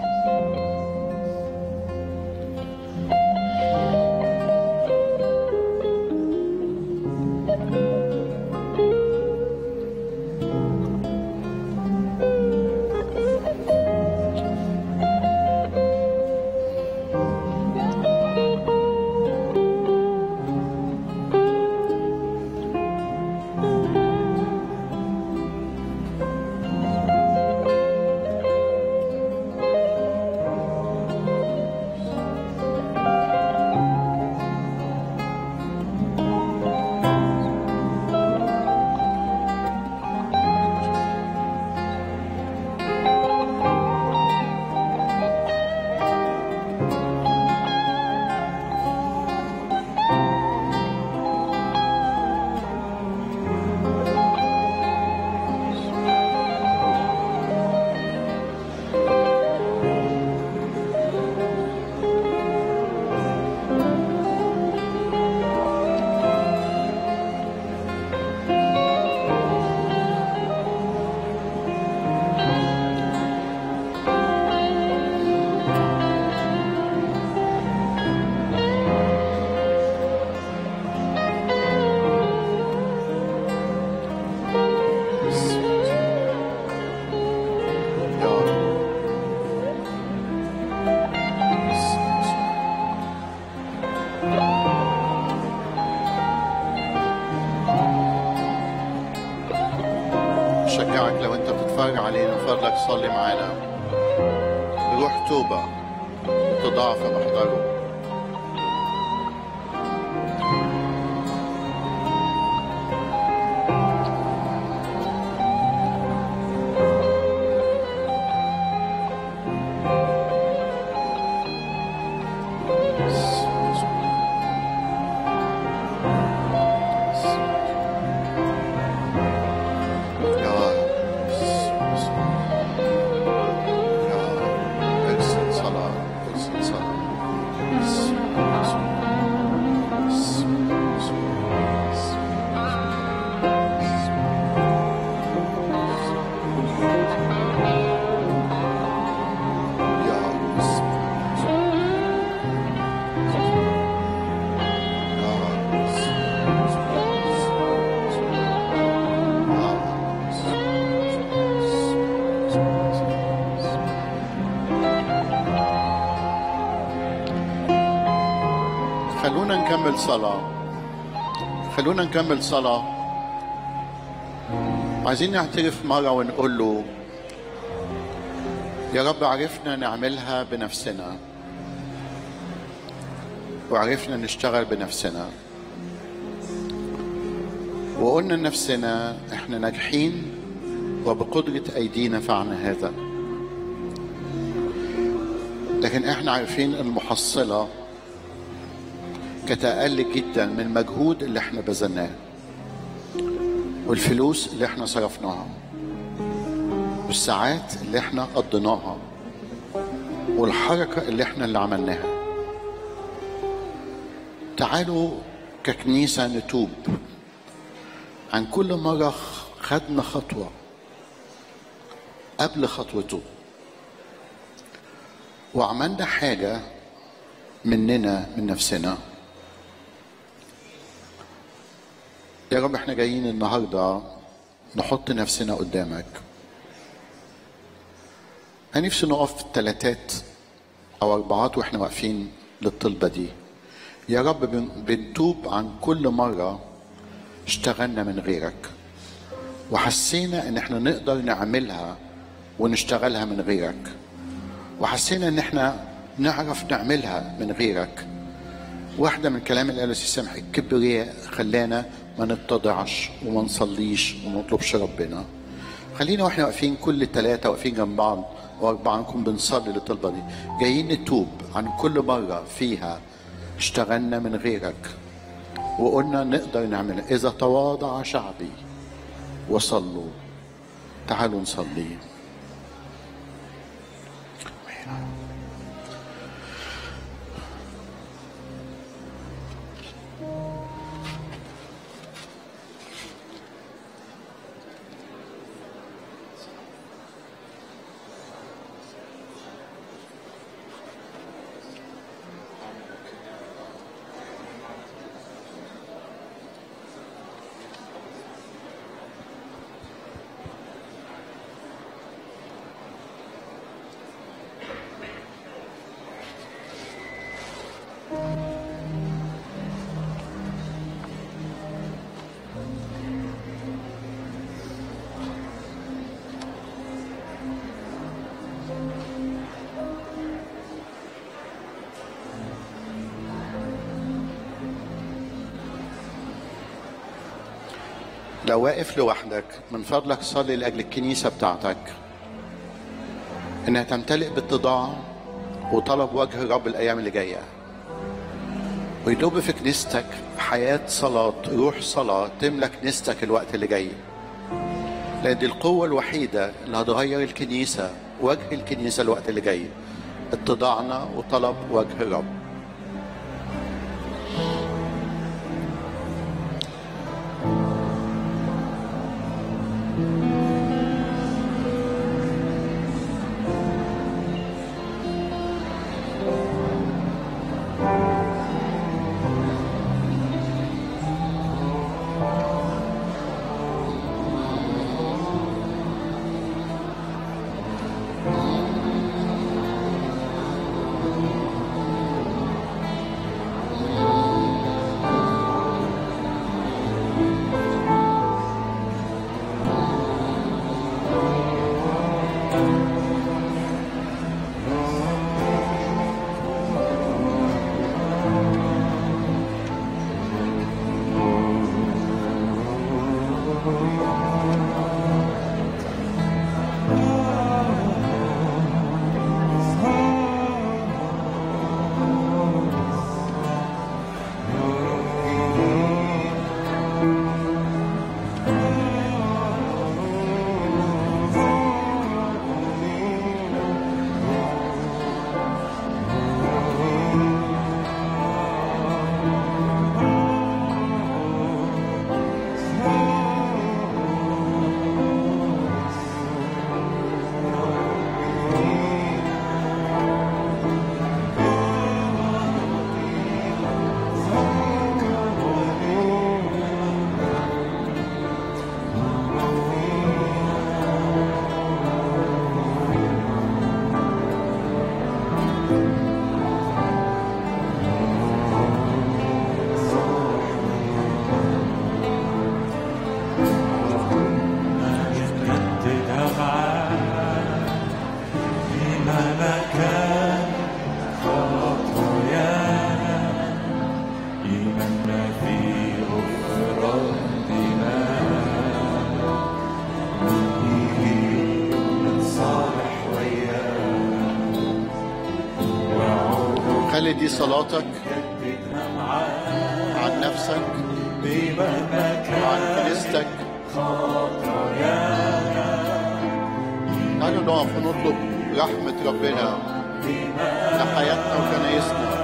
شجعك لو انت بتتفرج علينا فضلك صلي معانا بروح توبة تضاعف محضره. خلونا نكمل صلاة. عايزين نعترف مرة ونقول له يا رب عرفنا نعملها بنفسنا وعرفنا نشتغل بنفسنا، وقلنا لنفسنا احنا ناجحين وبقدرة ايدينا فعلنا هذا، لكن احنا عارفين المحصلة كانت أقل جدا من المجهود اللي احنا بذلناه والفلوس اللي احنا صرفناها والساعات اللي احنا قضيناها والحركة اللي احنا اللي عملناها. تعالوا ككنيسة نتوب عن كل مرة خدنا خطوة قبل خطوته وعملنا حاجة مننا من نفسنا. يا رب احنا جايين النهارده نحط نفسنا قدامك. انا نفسي نقف في الثلاثات او اربعات واحنا واقفين للطلبه دي. يا رب بنتوب عن كل مره اشتغلنا من غيرك وحسينا ان احنا نقدر نعملها ونشتغلها من غيرك، وحسينا ان احنا نعرف نعملها من غيرك. واحدة من كلام اللي قاله سامح الكبرياء خلانا ما نتضعش وما نصليش وما نطلبش ربنا. خلينا واحنا واقفين كل الثلاثة واقفين جنب بعض وأربعة عنكم بنصلي للطلبة دي. جايين نتوب عن كل مرة فيها اشتغلنا من غيرك وقلنا نقدر نعملها. إذا تواضع شعبي وصلوا، تعالوا نصلي. لو واقف لوحدك من فضلك صلي لأجل الكنيسة بتاعتك إنها تمتلئ باتضاع وطلب وجه الرب الأيام اللي جاية، ويدوب في كنيستك حياة صلاة، روح صلاة تملك كنيستك الوقت اللي جاي، لأن دي القوة الوحيدة اللي هتغير الكنيسة، وجه الكنيسة الوقت اللي جاي، اتضاعنا وطلب وجه الرب. خلي دي صلاتك عن نفسك وعن كنيستك. تعالوا نقف ونطلب رحمة ربنا لحياتنا وكنايسنا.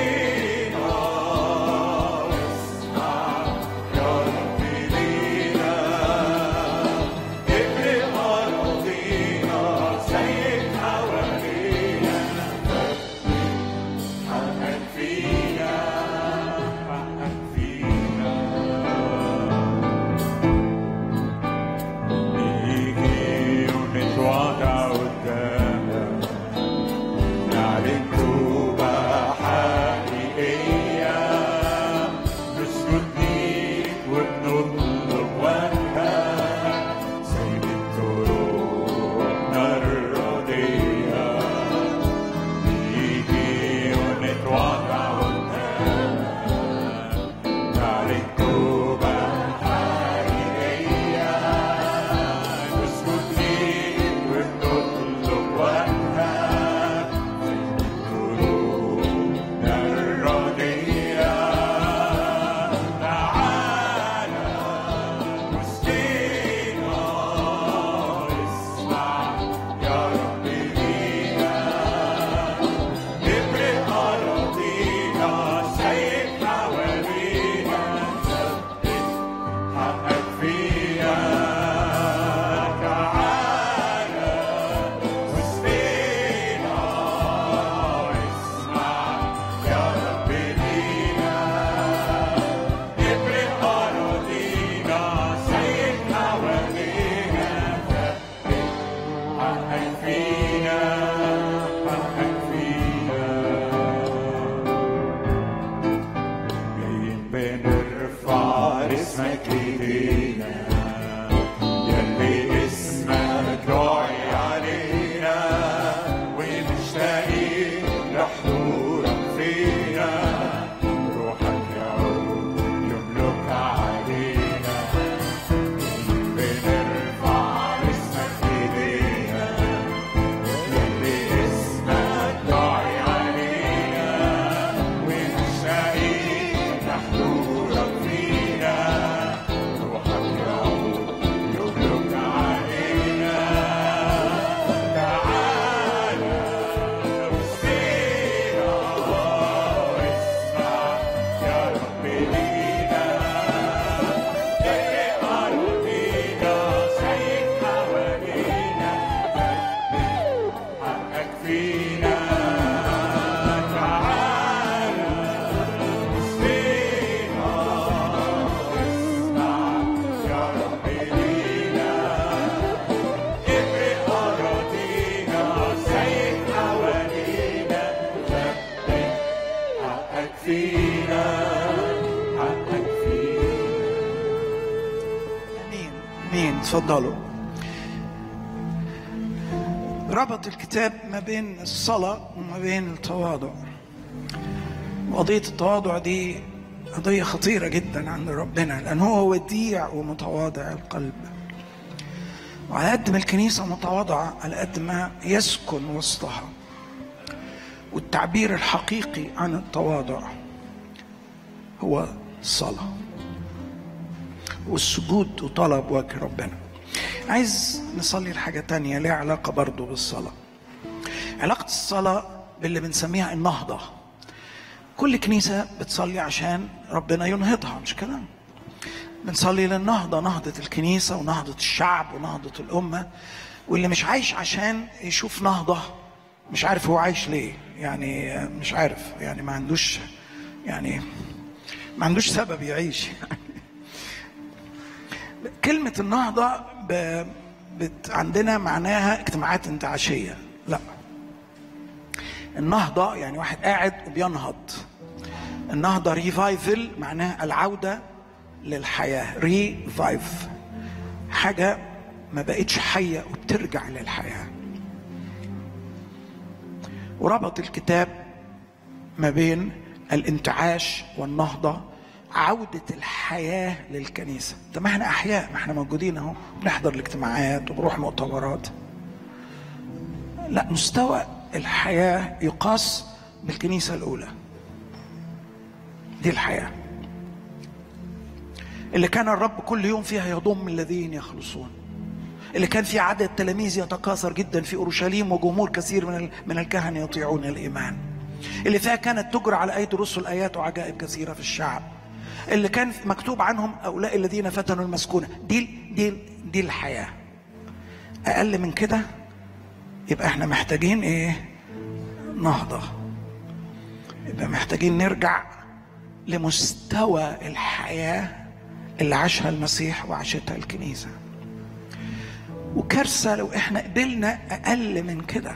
يا رب لينا بنرفع اسمك ايدينا يلي اسمك راعي علينا ومشتاقين لحضورك فينا روحك يعود يملك علينا بنرفع اسمك ايدينا يلي اسمك راعي علينا ومشتاقين لحضورك فينا روحك يعود يملك علينا تعالى وسينا واسمع يا رب لينا جري أرضينا سيد حوالينا حقك فينا تعالى وسينا واسمع يا رب لينا جري أراضينا سيد حوالينا حقك فينا حقك فينا مين اتفضلوا. ربط الكتاب ما بين الصلاة وما بين التواضع. وقضية التواضع دي قضية خطيرة جدا عند ربنا، لأن هو وديع ومتواضع القلب. وعلى قد ما الكنيسة متواضعة على قد ما يسكن وسطها. والتعبير الحقيقي عن التواضع هو الصلاة والسجود وطلب وجه ربنا. عايز نصلي لحاجة تانية ليها علاقة برضو بالصلاة. علاقة الصلاة باللي بنسميها النهضة. كل كنيسة بتصلي عشان ربنا ينهضها، مش كده؟ بنصلي للنهضة، نهضة الكنيسة ونهضة الشعب ونهضة الأمة. واللي مش عايش عشان يشوف نهضة مش عارف هو عايش ليه، يعني مش عارف، يعني ما عندوش سبب يعيش. كلمة النهضة عندنا معناها اجتماعات انتعاشية. لا، النهضة يعني واحد قاعد وبينهض. النهضة ريفايفل معناها العودة للحياة. ريفايف حاجة ما بقتش حية وبترجع للحياة. وربط الكتاب ما بين الانتعاش والنهضة، عودة الحياة للكنيسة. طب ما احنا أحياء، ما احنا موجودين اهو، بنحضر الاجتماعات وبروح مؤتمرات. لا، مستوى الحياة يقاس بالكنيسة الأولى. دي الحياة اللي كان الرب كل يوم فيها يضم الذين يخلصون، اللي كان في عدد تلاميذ يتكاثر جدا في أورشليم وجمهور كثير من الكهنة يطيعون الإيمان، اللي فيها كانت تجرى على أيدي الرسل آيات وعجائب كثيرة في الشعب، اللي كان مكتوب عنهم هؤلاء الذين فتنوا المسكونة. دي الحياة. أقل من كده يبقى احنا محتاجين ايه؟ نهضة. يبقى محتاجين نرجع لمستوى الحياة اللي عاشها المسيح وعاشتها الكنيسة. وكارثة لو احنا قبلنا أقل من كده،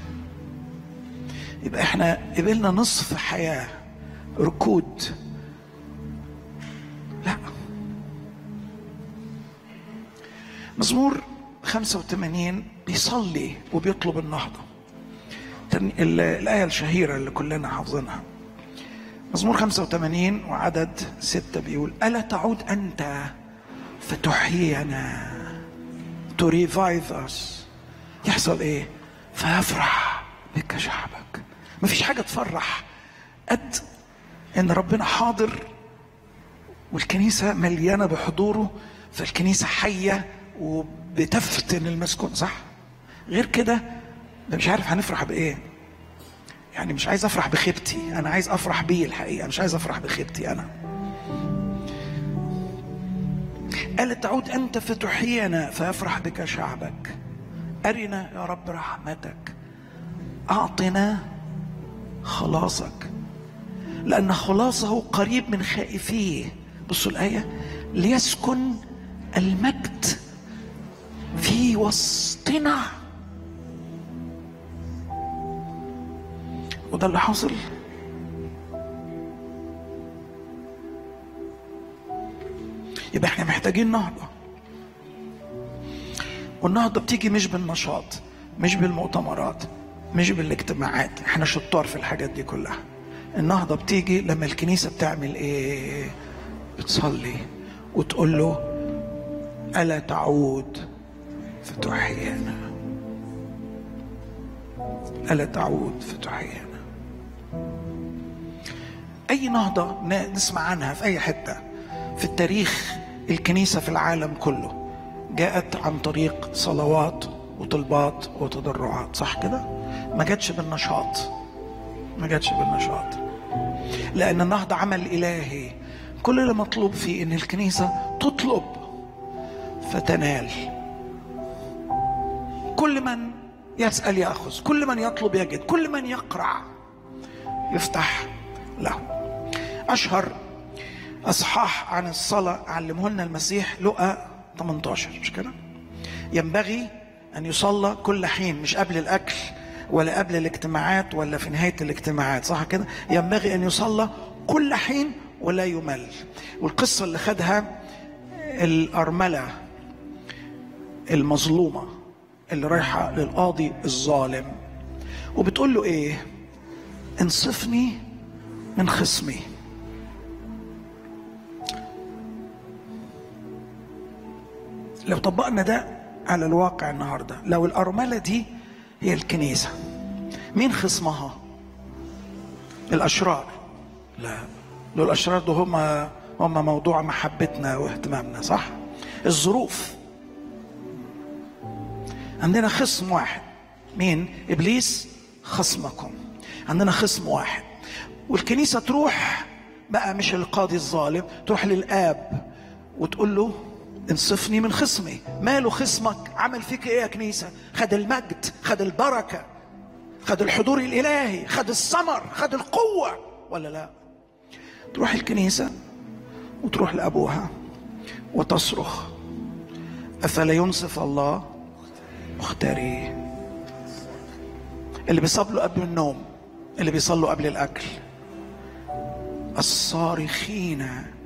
يبقى احنا قبلنا نصف حياة، ركود. لا. مزمور 85 بيصلي وبيطلب النهضة. الآية الشهيرة اللي كلنا حافظينها، مزمور 85 وعدد 6 بيقول: ألا تعود أنت فتحيينا. To revive us. يحصل ايه؟ فيفرح بك شعبك. مفيش حاجة تفرح قد ان ربنا حاضر والكنيسة مليانة بحضوره، فالكنيسة حية وبتفتن المسكون، صح؟ غير كده مش عارف هنفرح بايه. يعني مش عايز افرح بخيبتي، انا عايز افرح بيه الحقيقة، مش عايز افرح بخيبتي انا. قال: تعود أنت فتحيينا فيفرح بك شعبك. أرنا يا رب رحمتك، أعطنا خلاصك، لأن خلاصه قريب من خائفيه. بصوا الآية: ليسكن المجد في وسطنا. وده اللي حاصل. يبقى احنا محتاجين نهضة. والنهضة بتيجي مش بالنشاط، مش بالمؤتمرات، مش بالاجتماعات، احنا شطار في الحاجات دي كلها. النهضة بتيجي لما الكنيسة بتعمل ايه؟ بتصلي وتقول له ألا تعود فتحيينا، ألا تعود فتحيينا. أي نهضة نسمع عنها في أي حتة في التاريخ، الكنيسة في العالم كله جاءت عن طريق صلوات وطلبات وتضرعات، صح كده؟ ما جاتش بالنشاط، ما جاتش بالنشاط، لأن النهضة عمل إلهي. كل اللي مطلوب فيه إن الكنيسة تطلب فتنال. كل من يسأل يأخذ، كل من يطلب يجد، كل من يقرع يفتح له. أشهر أصحاح عن الصلاة علمه لنا المسيح لقا 18، مش كده؟ ينبغي أن يصلى كل حين، مش قبل الأكل ولا قبل الاجتماعات ولا في نهاية الاجتماعات، صح كده؟ ينبغي أن يصلى كل حين ولا يمل. والقصة اللي خدها الأرملة المظلومة اللي رايحة للقاضي الظالم وبتقول له إيه؟ انصفني من خصمي. لو طبقنا ده على الواقع النهاردة، لو الأرملة دي هي الكنيسة، مين خصمها؟ الأشرار؟ لا، دول الأشرار دول هم موضوع محبتنا واهتمامنا، صح؟ الظروف. عندنا خصم واحد، مين؟ إبليس خصمكم. عندنا خصم واحد، والكنيسة تروح بقى مش القاضي الظالم، تروح للآب وتقول له انصفني من خصمي. ماله خصمك؟ عمل فيك ايه يا كنيسة؟ خد المجد، خد البركة، خد الحضور الإلهي، خد الثمر، خد القوة، ولا لا؟ تروح الكنيسة وتروح لأبوها وتصرخ أفلا ينصف الله مختاريه. اللي بيصلوا قبل النوم، اللي بيصلوا قبل الأكل، الصارخين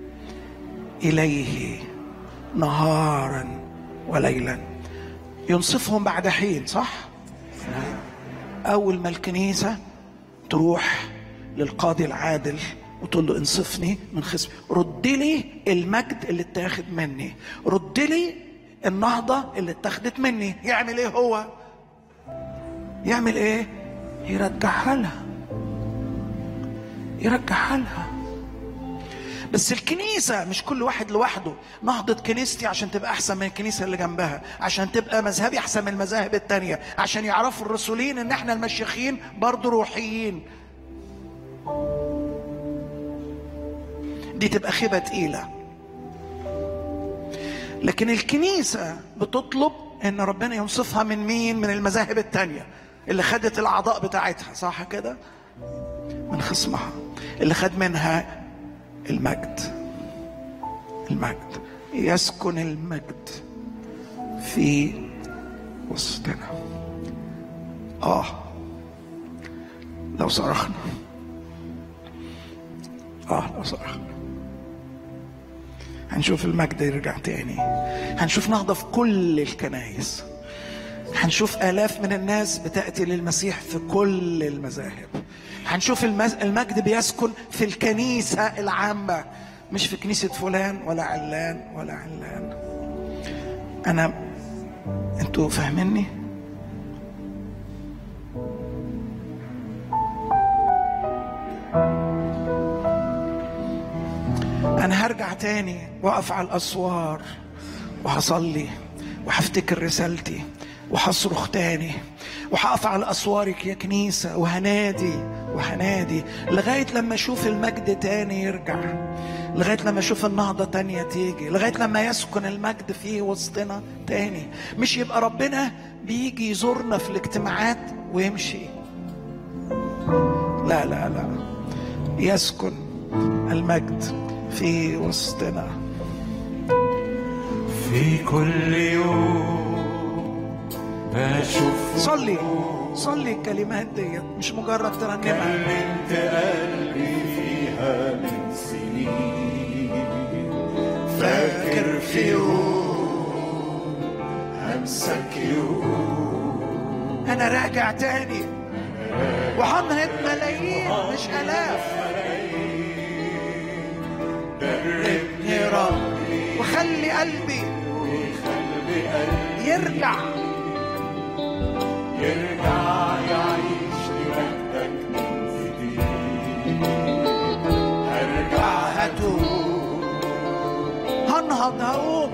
إليه نهارا وليلا، ينصفهم بعد حين، صح؟ أول ما الكنيسة تروح للقاضي العادل وتقول له انصفني من خصمي، رد لي المجد اللي اتاخد مني، رد لي النهضة اللي اتاخدت مني، يعمل ايه هو؟ يعمل ايه؟ يرجعها لها، يرجعها لها. بس الكنيسة مش كل واحد لوحده. نهضة كنيستي عشان تبقى أحسن من الكنيسة اللي جنبها، عشان تبقى مذهبي أحسن من المذاهب التانية، عشان يعرفوا الرسولين إن إحنا المشيخين برضو روحيين. دي تبقى خيبة تقيلة. لكن الكنيسة بتطلب إن ربنا ينصفها من مين؟ من المذاهب التانية اللي خدت الأعضاء بتاعتها، صح كده؟ من خصمها اللي خد منها المجد. المجد يسكن المجد في وسطنا. لو صرخنا، لو صرخنا هنشوف المجد يرجع تاني. هنشوف نهضة في كل الكنائس، هنشوف آلاف من الناس بتأتي للمسيح في كل المذاهب. هنشوف المجد بيسكن في الكنيسة العامة، مش في كنيسة فلان ولا علان ولا علان. انتوا فاهميني؟ أنا هرجع تاني وأقف على الأسوار وهصلي وهفتكر رسالتي وهصرخ تاني وهقف على أسوارك يا كنيسة وهنادي لغاية لما أشوف المجد تاني يرجع، لغاية لما أشوف النهضة تانية تيجي، لغاية لما يسكن المجد فيه وسطنا تاني. مش يبقى ربنا بيجي يزورنا في الاجتماعات ويمشي، لا لا لا، يسكن المجد في وسطنا. في كل يوم بشوف، صلي الكلمات ديت، مش مجرد ترنمها. كلمت قلبي فيها من سنين، فاكر راجع تاني وهنهض ملايين مش آلاف. دربني ربي وخلي قلبي يرجع يعيش لمجدك من جديد. هرجع هتوب هنهض هقوم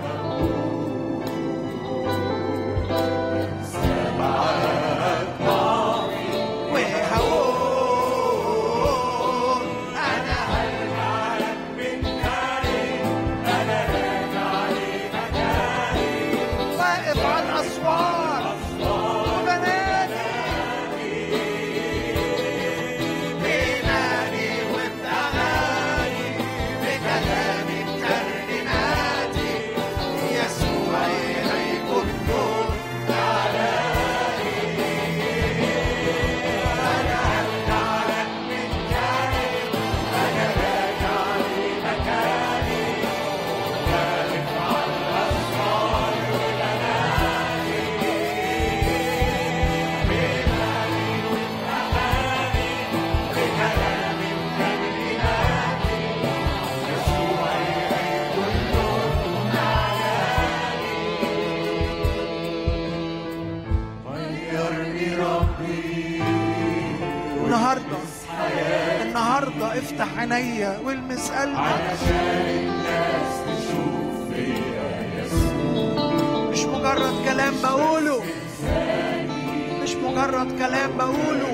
النهارده افتح عينيا والمس قلبي علشان الناس تشوف فيا يسوع. مش مجرد كلام بقوله، مش مجرد كلام بقوله،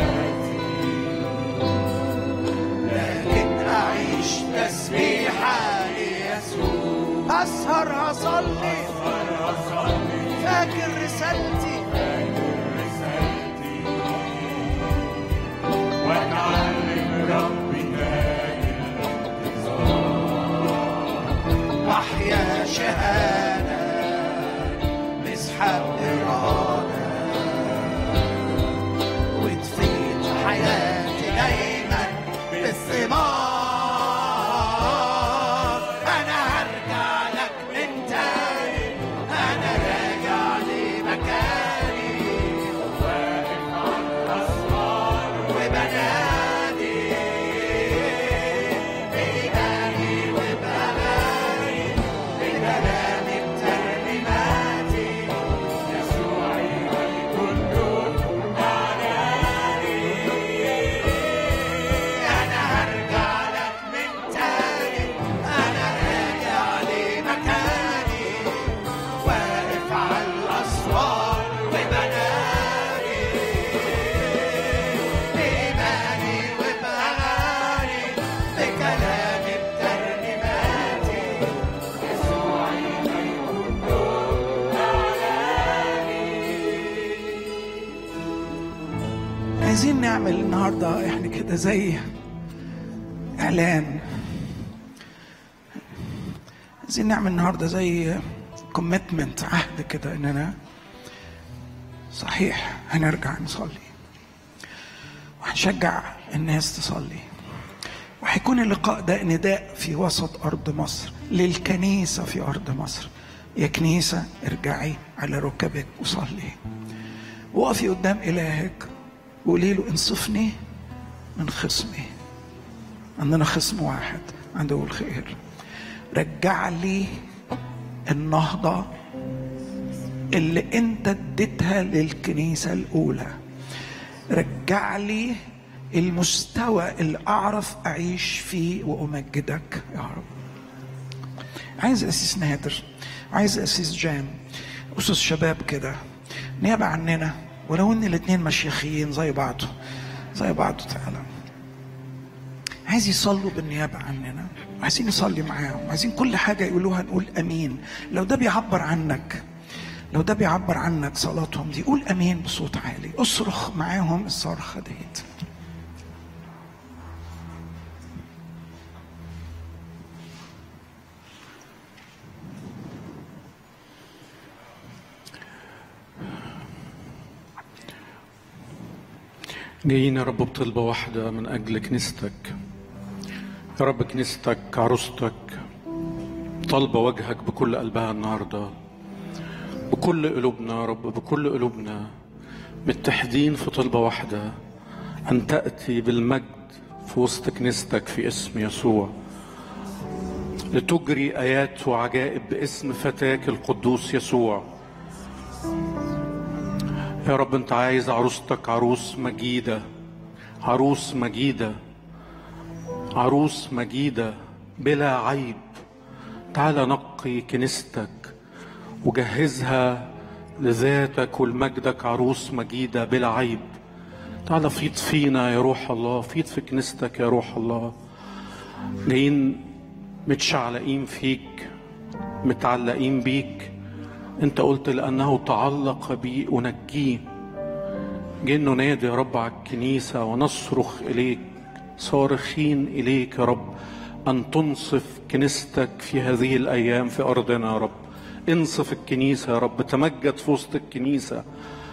لكن أعيش تسبيحة ليسوع. أسهر هصلي فاكر رسالتي واتعلم ربي تاني الانتظار. أحيا شهادة مسحة إرادة وتفيد حياتي دايما بالثمار. أنا هرجع لك من تاني، أنا راجع لمكاني واقف على الأسوار وبنادي بإيماني وبأماني بكلامي بترنيماتي. يسوعي هيكون له أعلاني. أنا هرجع لك من تاني، أنا راجع لمكاني واقف على الأسوار وبنادي بإيماني وبأماني بكلامي بترنيماتي. يسوعي هيكون له أعلاني. عايزين نعمل النهارده احنا كده زي اعلان، عايزين نعمل النهارده زي كوميتمنت، عهد كده اننا صحيح هنرجع نصلي وهنشجع الناس تصلي، وهيكون اللقاء ده نداء في وسط ارض مصر للكنيسه في ارض مصر. يا كنيسه ارجعي على ركبك وصلي، وقفي قدام الهك وقولي له انصفني من خصمي. عندنا خصم واحد عنده الخير، رجع لي النهضة اللي انت اديتها للكنيسة الأولى، رجع لي المستوى اللي أعرف أعيش فيه وأمجدك يا رب. عايز أسيس نادر، عايز أسيس جام، أسس شباب كده نيابة عننا، ولو ان الاتنين مشيخيين زي بعضه تعالى، عايز يصلوا بالنيابة عننا، عايزين نصلي معاهم، عايزين كل حاجة يقولوها نقول أمين. لو ده بيعبر عنك، لو ده بيعبر عنك صلاتهم دي، قول أمين بصوت عالي، اصرخ معاهم الصرخة ديت. جايين يا رب بطلبة واحدة من أجل كنيستك يا رب، كنيستك عروستك طالبة وجهك بكل قلبها النهاردة، بكل قلوبنا يا رب، بكل قلوبنا متحدين في طلبة واحدة، أن تأتي بالمجد في وسط كنيستك في اسم يسوع، لتجري آيات وعجائب باسم فتاك القدوس يسوع. يا رب أنت عايز عروستك عروس مجيدة، عروس مجيدة، عروس مجيدة بلا عيب. تعال نقي كنيستك وجهزها لذاتك ولمجدك، عروس مجيدة بلا عيب. تعال فيض فينا يا روح الله، فيض في كنيستك يا روح الله. جايين متشعلقين فيك، متعلقين بيك. انت قلت لأنه تعلق بي أنجيه. جايين ننادي يا رب على الكنيسة ونصرخ إليك، صارخين إليك يا رب أن تنصف كنيستك في هذه الأيام في أرضنا يا رب. انصف الكنيسة يا رب، تمجد في وسط الكنيسة.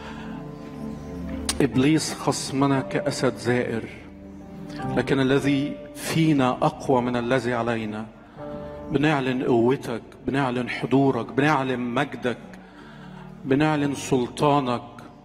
إبليس خصمنا كأسد زائر، لكن الذي فينا أقوى من الذي علينا. بنعلن قوتك، بنعلن حضورك، بنعلن مجدك، بنعلن سلطانك،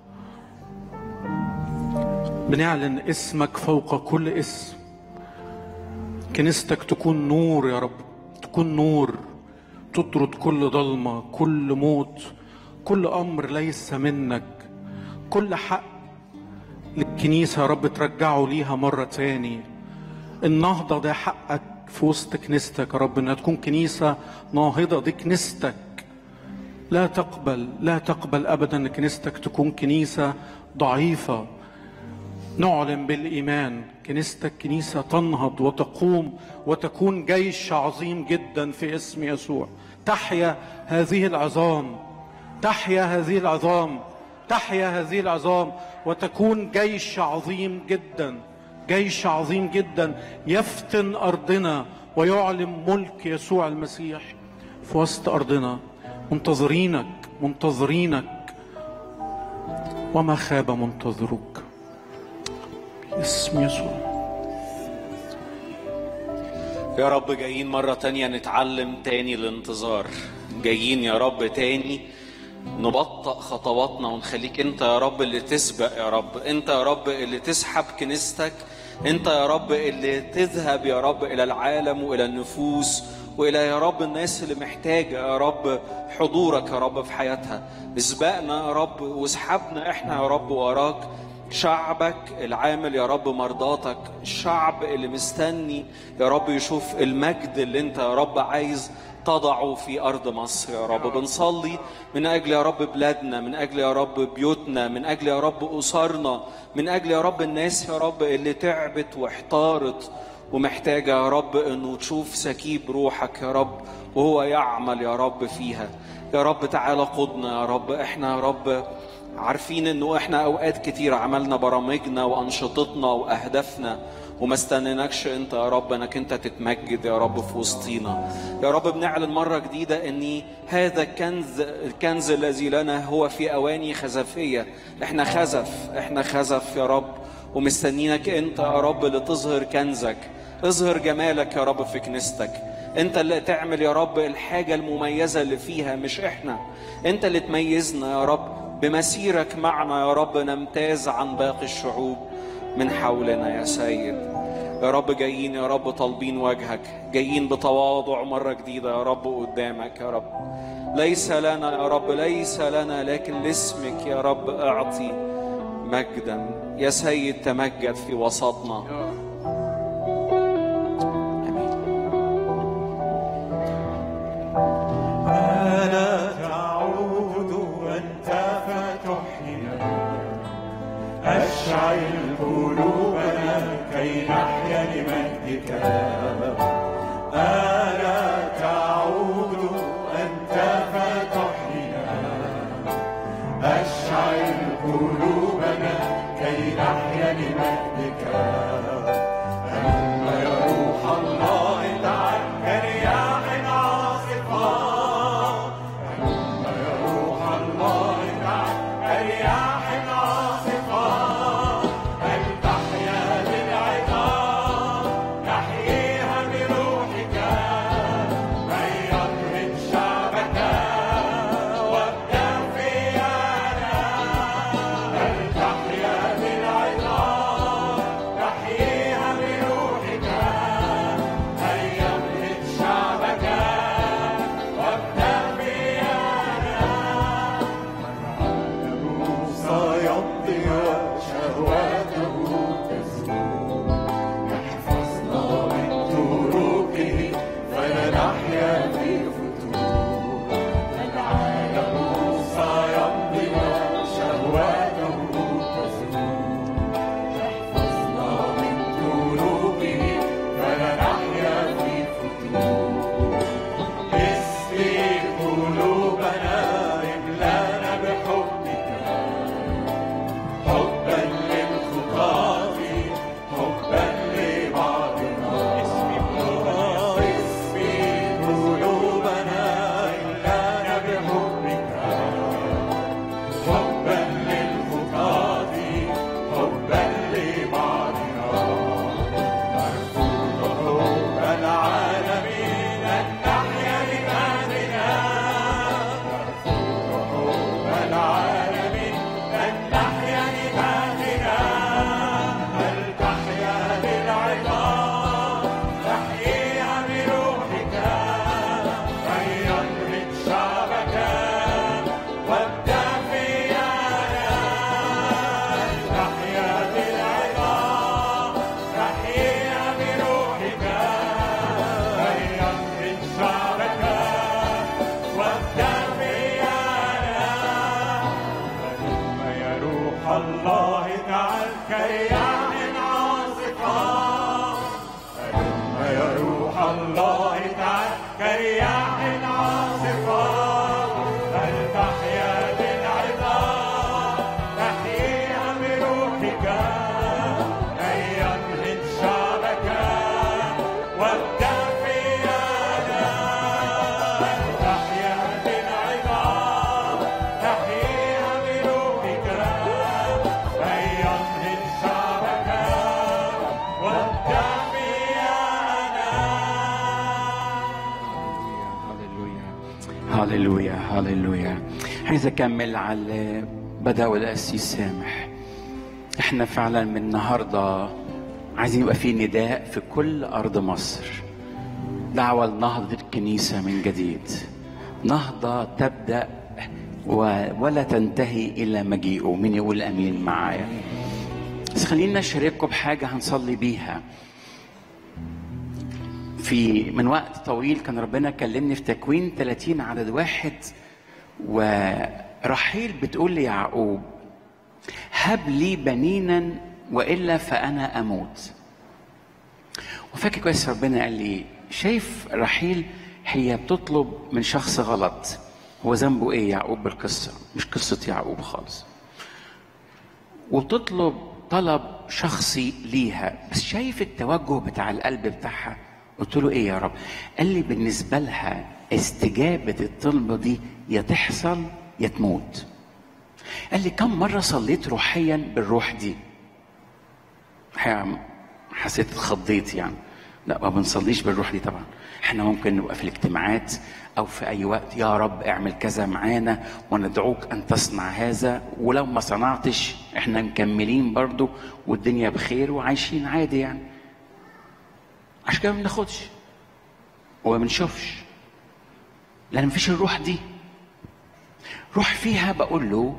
بنعلن اسمك فوق كل اسم. كنيستك تكون نور يا رب، تكون نور تطرد كل ضلمة، كل موت، كل أمر ليس منك. كل حق للكنيسة يا رب ترجعه ليها مرة تاني. النهضة ده حقك في وسط كنيستك يا رب، انها تكون كنيسة ناهضة. دي كنيستك، لا تقبل أبدا ان كنيستك تكون كنيسة ضعيفة. نعلن بالإيمان كنيستك كنيسة تنهض وتقوم وتكون جيش عظيم جدا في اسم يسوع. تحيا هذه العظام، تحيا هذه العظام، تحيا هذه العظام، وتكون جيش عظيم جدا، جيش عظيم جدا يفتن أرضنا ويعلم ملك يسوع المسيح في وسط أرضنا. منتظرينك، منتظرينك، وما خاب منتظرك. اسم يسوع. يا رب جايين مرة تانية نتعلم تاني الانتظار. جايين يا رب تاني نبطأ خطواتنا ونخليك انت يا رب اللي تسبق يا رب. انت يا رب اللي تسحب كنيستك. انت يا رب اللي تذهب يا رب الى العالم والى النفوس والى يا رب الناس اللي محتاجة يا رب حضورك يا رب في حياتها. اسبقنا يا رب واسحبنا احنا يا رب وراك، شعبك العامل يا رب مرضاتك، الشعب اللي مستني يا رب يشوف المجد اللي انت يا رب عايز تضعه في أرض مصر يا رب. بنصلي من أجل يا رب بلادنا، من أجل يا رب بيوتنا، من أجل يا رب أسرنا، من أجل يا رب الناس يا رب اللي تعبت واحتارت ومحتاجة يا رب أنه تشوف سكيب روحك يا رب وهو يعمل يا رب فيها. يا رب تعالى قدنا يا رب. احنا يا رب عارفين انه احنا اوقات كتير عملنا برامجنا وانشطتنا واهدافنا وما استنيناكش انت يا رب انك انت تتمجد يا رب في وسطينا. يا رب بنعلن مرة جديدة ان هذا الكنز الذي لنا هو في اواني خزفية. احنا خزف يا رب ومستنينك انت يا رب اللي تظهر كنزك. اظهر جمالك يا رب في كنيستك. انت اللي تعمل يا رب الحاجة المميزة اللي فيها، مش احنا. انت اللي تميزنا يا رب بمسيرك معنا يا رب، نمتاز عن باقي الشعوب من حولنا يا سيد. يا رب جايين يا رب طالبين وجهك، جايين بتواضع مرة جديدة يا رب قدامك يا رب. ليس لنا يا رب، ليس لنا، لكن لاسمك يا رب اعطي مجدا يا سيد. تمجد في وسطنا. أشعل قلوبنا كي نحيا لمجدك. ألا تعود أنت فتحينا. أشعل قلوبنا كي نحيا لمجدك. أما يا روح الله تعال كرياح عاصفة. أما يا روح الله تعال كرياح عاصفة. هل تحيا للعظام؟ نحيي كرياح عاصفة فلتحيا للعظام تحييها ملوكك هيا انهض شعبك وابدأ فينا تحيا للعظام تحييها ملوكك هيا انهض شعبك وابدأ هللويا هللويا. عايز اكمل على اللي بدأوا القسيس سامح. احنا فعلا من النهارده عايزين يبقى في نداء في كل ارض مصر، دعوه لنهضه الكنيسه من جديد، نهضه تبدأ ولا تنتهي الى مجيئه. مين يقول امين معايا؟ بس خلينا نشارككم بحاجه هنصلي بيها. من وقت طويل كان ربنا كلمني في تكوين 30 عدد 1، ورحيل بتقول ليعقوب هب لي بنينا وإلا فأنا أموت. وفاكر كويس ربنا قال لي شايف رحيل هي بتطلب من شخص غلط. هو ذنبه ايه يعقوب بالقصة؟ مش قصة يعقوب خالص، وبتطلب طلب شخصي ليها، بس شايف التوجه بتاع القلب بتاعها. قلت له ايه يا رب؟ قال لي بالنسبة لها استجابة الطلبة دي يا تحصل يا تموت. قال لي كم مرة صليت روحيا بالروح دي؟ حسيت اتخضيت يعني. لا ما بنصليش بالروح دي طبعا. احنا ممكن نبقى في الاجتماعات او في اي وقت يا رب اعمل كذا معانا وندعوك ان تصنع هذا، ولو ما صنعتش احنا مكملين برضو والدنيا بخير وعايشين عادي يعني. عشان كده ما بناخدش وما بنشوفش، لان مفيش الروح دي. روح فيها بقول له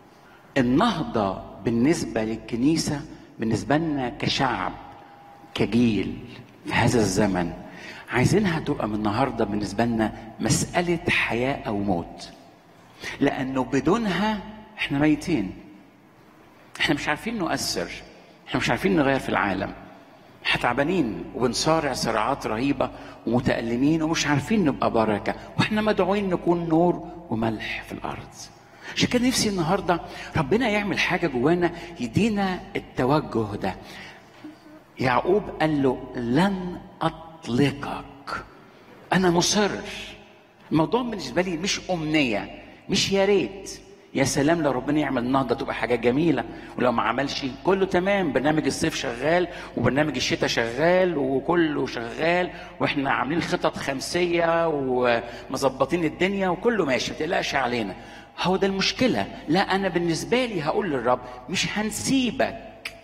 النهضة بالنسبة للكنيسة، بالنسبة لنا كشعب كجيل في هذا الزمن، عايزينها تبقى من النهاردة بالنسبة لنا مسألة حياة أو موت، لأنه بدونها احنا ميتين. احنا مش عارفين نؤثر، احنا مش عارفين نغير في العالم، احنا تعبانين وبنصارع صراعات رهيبة ومتألمين ومش عارفين نبقى بركة، واحنا مدعوين نكون نور وملح في الأرض. عشان كده نفسي النهاردة ربنا يعمل حاجة جوانا يدينا التوجه ده. يعقوب قال له لن أطلقك، أنا مصر. الموضوع بالنسبة لي مش أمنية، مش يا ريت، يا سلام لو ربنا يعمل نهضة تبقى حاجة جميلة، ولو ما عملش كله تمام. برنامج الصيف شغال وبرنامج الشتاء شغال وكله شغال، واحنا عاملين خطط خمسية ومظبطين الدنيا وكله ماشي، ما تقلقش علينا. هو ده المشكلة. لا أنا بالنسبة لي هقول للرب مش هنسيبك،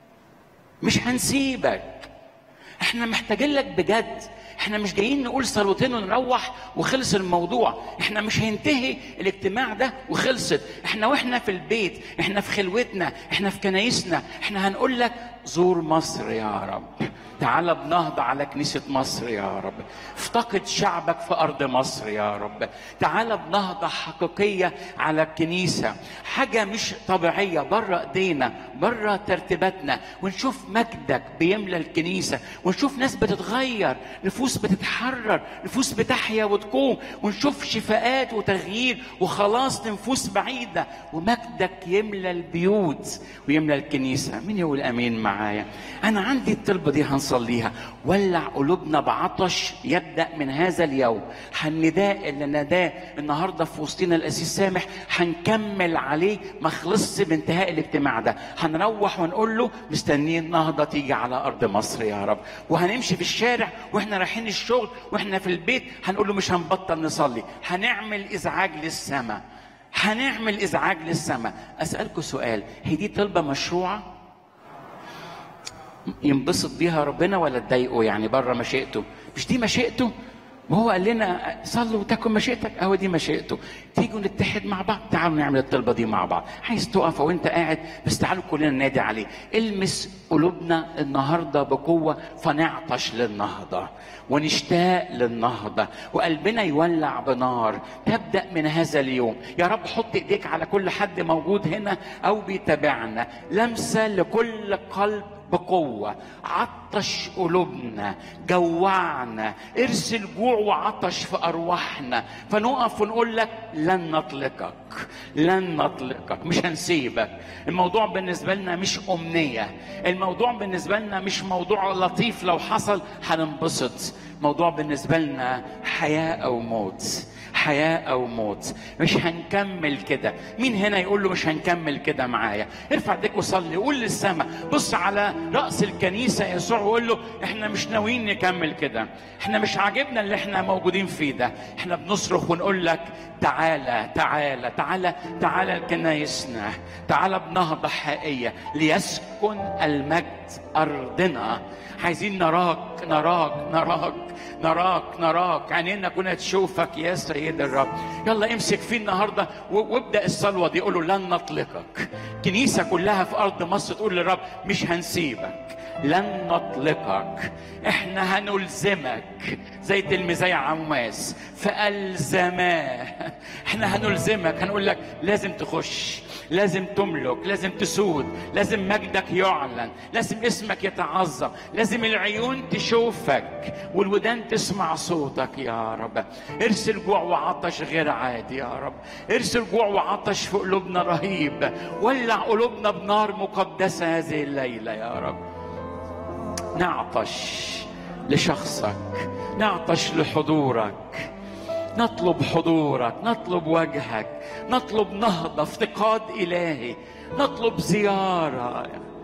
مش هنسيبك، احنا محتاجين لك بجد. احنا مش جايين نقول صلوتين ونروح وخلص الموضوع. احنا مش هينتهي الاجتماع ده وخلصت. احنا واحنا في البيت، احنا في خلوتنا، احنا في كنايسنا، احنا هنقول لك زور مصر يا رب، تعال بنهضة على كنيسة مصر يا رب، افتقد شعبك في أرض مصر يا رب، تعال بنهضة حقيقية على الكنيسة، حاجة مش طبيعية بره ايدينا بره ترتيباتنا، ونشوف مجدك بيملى الكنيسة، ونشوف ناس بتتغير، نفوس بتتحرر، نفوس بتحيا وتقوم، ونشوف شفاءات وتغيير وخلاص نفوس بعيدة، ومجدك يملى البيوت ويملى الكنيسة. مين يقول أمين معايا؟ أنا عندي الطلبة دي هنصليها. ولع قلوبنا بعطش يبدأ من هذا اليوم. هالنداء اللي نداه النهارده في وسطنا القسيس سامح هنكمل عليه، ما خلصش بانتهاء الاجتماع ده. هنروح ونقول له مستنيين النهضة تيجي على أرض مصر يا رب، وهنمشي في الشارع واحنا رايحين الشغل واحنا في البيت هنقول له مش هنبطل نصلي، هنعمل إزعاج للسماء، هنعمل إزعاج للسماء. أسألكم سؤال، هي دي طلبة مشروعة ينبسط بيها ربنا ولا تضايقه؟ يعني بره مشيئته، مش دي مشيئته؟ وهو قال لنا صلوا وتكن مشيئتك، اهو دي مشيئته. تيجوا نتحد مع بعض، تعالوا نعمل الطلبة دي مع بعض. عايز تقف وانت قاعد بس تعالوا كلنا ننادي عليه. المس قلوبنا النهارده بقوة فنعطش للنهضة ونشتاق للنهضة وقلبنا يولع بنار. تبدأ من هذا اليوم يا رب. حط ايديك على كل حد موجود هنا او بيتابعنا، لمسة لكل قلب بقوة، عطش قلوبنا، جوعنا، ارسل جوع وعطش في أرواحنا، فنقف ونقول لك لن نطلقك، لن نطلقك، مش هنسيبك. الموضوع بالنسبة لنا مش أمنية، الموضوع بالنسبة لنا مش موضوع لطيف لو حصل هننبسط، موضوع بالنسبة لنا حياة أو موت، حياة أو موت. مش هنكمل كده. مين هنا يقول له مش هنكمل كده معايا؟ ارفع ايديك وصلي، قول للسماء، بص على رأس الكنيسة يسوع وقول له احنا مش ناويين نكمل كده، احنا مش عاجبنا اللي احنا موجودين فيه ده، احنا بنصرخ ونقول لك تعالى تعالى تعالى تعالى لكنايسنا، تعالى بنهضة حقيقية ليسكن المجد أرضنا. عايزين نراك نراك نراك نراك نراك، عينينا كنا تشوفك يا سيد الرب. يلا امسك فيه النهارده وابدا الصلوه دي، قول له لن نطلقك. كنيسه كلها في ارض مصر تقول للرب مش هنسيبك، لن نطلقك، احنا هنلزمك زي تلميذي عمواس فألزماه. احنا هنلزمك، هنقول لك لازم تخش، لازم تملك، لازم تسود، لازم مجدك يعلن، لازم اسمك يتعظم، لازم العيون تشوفك والودان تسمع صوتك يا رب. ارسل جوع وعطش غير عادي يا رب، ارسل جوع وعطش في قلوبنا رهيب، ولع قلوبنا بنار مقدسة هذه الليلة يا رب. نعطش لشخصك، نعطش لحضورك، نطلب حضورك، نطلب وجهك، نطلب نهضة، افتقاد إلهي، نطلب زيارة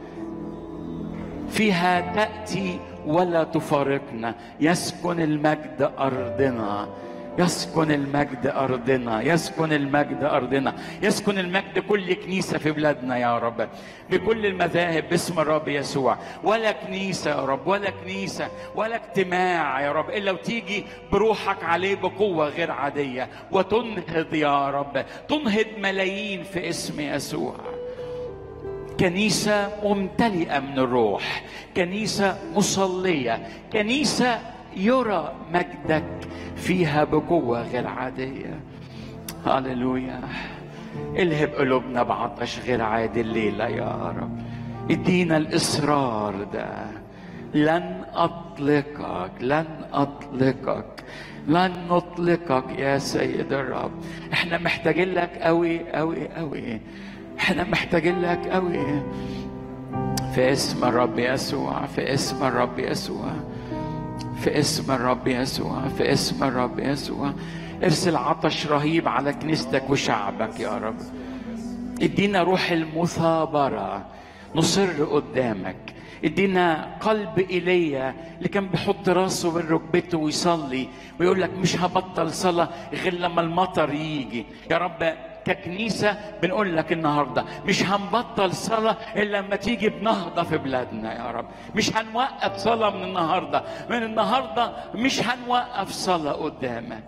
فيها تأتي ولا تفارقنا. يسكن المجد أرضنا، يسكن المجد أرضنا، يسكن المجد أرضنا، يسكن المجد كل كنيسة في بلادنا يا رب، بكل المذاهب باسم الرب يسوع. ولا كنيسة يا رب، ولا كنيسة ولا اجتماع يا رب إلا وتيجي بروحك عليه بقوة غير عادية وتنهض يا رب، تنهض ملايين في اسم يسوع. كنيسة ممتلئة من الروح، كنيسة مصلية، كنيسة يرى مجدك فيها بقوة غير عادية. هاليلويا. الهب قلوبنا بعطش غير عادي الليلة يا رب. ادينا الإصرار ده، لن أطلقك، لن أطلقك، لن نطلقك يا سيد الرب. احنا محتاجين لك قوي قوي قوي، احنا محتاجين لك قوي. في اسم الرب يسوع، في اسم الرب يسوع، في اسم الرب يسوع، في اسم الرب يسوع. ارسل عطش رهيب على كنيستك وشعبك يا رب. ادينا روح المثابرة نصر قدامك. ادينا قلب ايليا اللي كان بيحط راسه بين ركبته ويصلي ويقول لك مش هبطل صلاة غير لما المطر يجي. يا رب ككنيسة بنقول لك النهاردة مش هنبطل صلاة إلا لما تيجي بنهضة في بلادنا يا رب. مش هنوقف صلاة من النهاردة، من النهاردة مش هنوقف صلاة قدامك.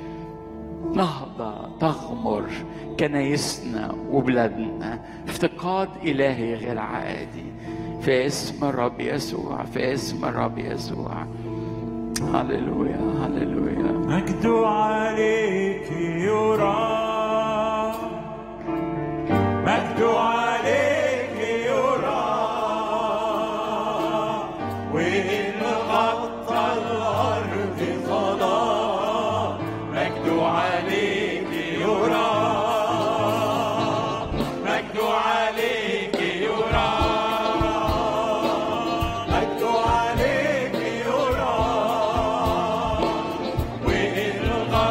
نهضة تغمر كنايسنا وبلادنا، افتقاد إلهي غير عادي في اسم الرب يسوع، في اسم الرب يسوع. هللويا هللويا. مجد عليك يرى، مجد عليك يرى، وإن غطى الأرض ظلام مجد عليك يرى، مجد عليك يرى، مجد عليك يرى، وإن غطى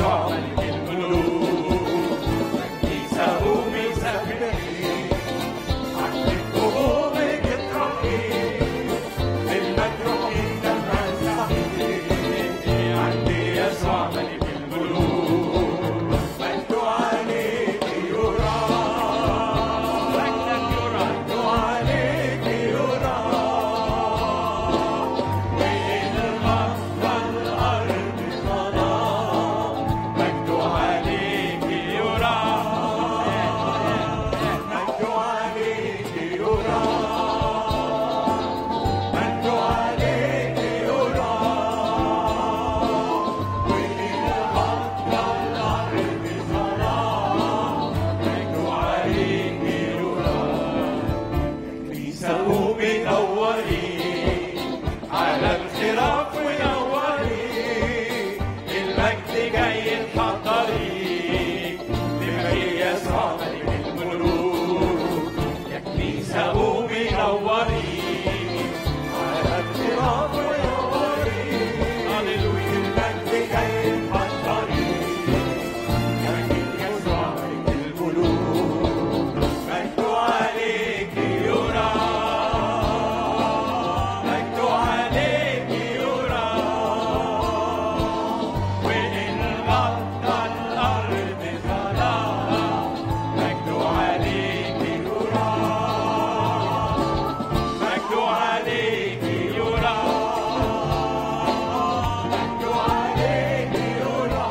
يسوع ملك الملوك كنيسة مسبحين عند الهجوم بترحيب المجروحين لما نصحيح عند يسوع ملك الملوك مجد عليك يرى مجدك يرى مجد عليك يرى وإن غطى الأرض ظلام مجد عليك يرى مجد عليك يرى مجد عليك يرى وإن غطى الأرض ظلام مجد عليك يرى كنيسة منورين على الخراف منورين المجد جاي الحضرين لمجيء يسوع ملك الملوك يا كنيسة منورين على الخراف منورين هللويا المجد جاي الحضرين يا مجيء يسوع ملك الملوك مجد عليك يرى مجد عليك يرى وإن غطى الأرض ظلام مجد عليك يرى مجد عليك يرى مجد عليك يرى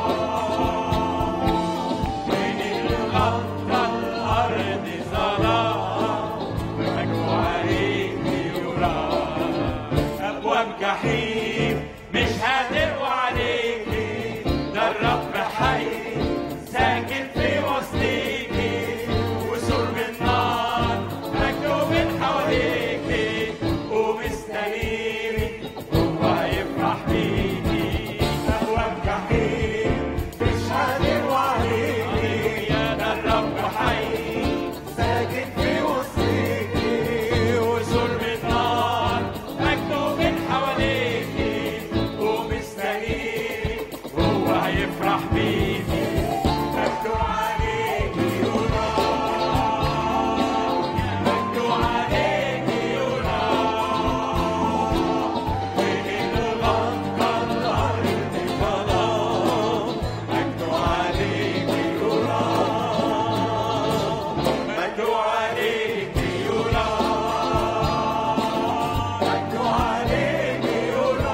وإن غطى الأرض ظلام مجد عليك يرى أبواب جحيم مش هتقوى عليكي ده الرب حي ساكن في وسطيكي وسور من نار مكتوب من حواليكي ومستنيري هو هيفرح بيكي أبواب جحيم مش هتقوى عليكي ده الرب حي ساكن في وسطيكي وسور من نار مكتوب من حواليكي ومستنيري هو هيفرح بيكي مجد عليك يرى مجد عليك يرى وإن غطى الأرض ظلام مجد عليك يرى مجد عليك يرى مجد عليك يرى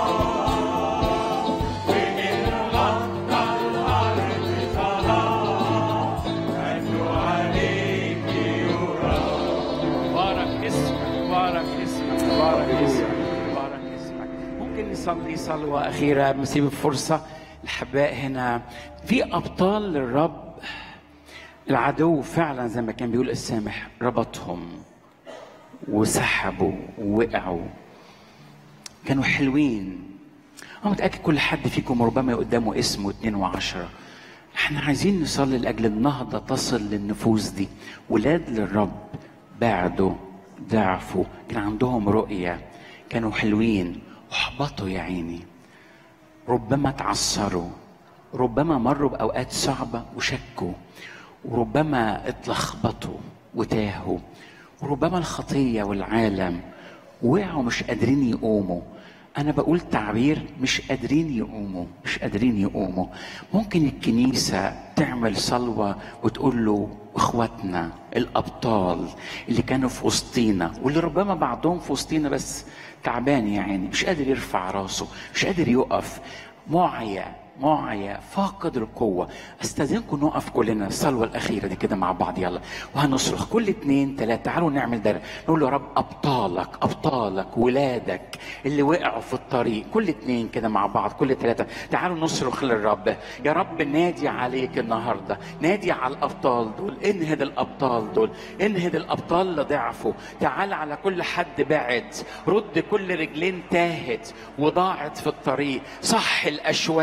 وإن غطى الأرض ظلام مجد عليك يرى بارك اسمك بارك اسمك بارك اسمك بارك اسمك. ممكن نصلي صلوة أخيرة نسيب فرصة الأحباء هنا في أبطال للرب. العدو فعلا زي ما كان بيقول السامح ربطهم وسحبوا ووقعوا، كانوا حلوين. أنا متأكد كل حد فيكم ربما قدامه اسمه 2 و10. احنا عايزين نصلي لأجل النهضة تصل للنفوس دي. ولاد للرب بعدوا ضعفوا، كان عندهم رؤية، كانوا حلوين وحبطوا يا عيني. ربما تعثروا، ربما مروا بأوقات صعبة وشكوا، وربما اتلخبطوا وتاهوا، وربما الخطية والعالم وقعوا مش قادرين يقوموا. أنا بقول تعبير مش قادرين يقوموا، مش قادرين يقوموا. ممكن الكنيسة تعمل صلوة وتقول له إخواتنا الأبطال اللي كانوا في وسطينا واللي ربما بعضهم في وسطينا بس تعبان يعني مش قادر يرفع راسه، مش قادر يقف، معيا فاقد القوة. استاذنكم نقف كلنا الصلوة الأخيرة دي كده مع بعض، يلا وهنصرخ كل 2 3. تعالوا نعمل ده، نقول له يا رب أبطالك ولادك اللي وقعوا في الطريق، كل 2 كده مع بعض، كل 3 تعالوا نصرخ للرب. يا رب نادي عليك النهاردة، نادي على الأبطال دول، انهد الأبطال دول، انهد الأبطال اللي ضعفوا. تعال على كل حد بعد، رد كل رجلين تاهت وضاعت في الطريق، صح الأشواق،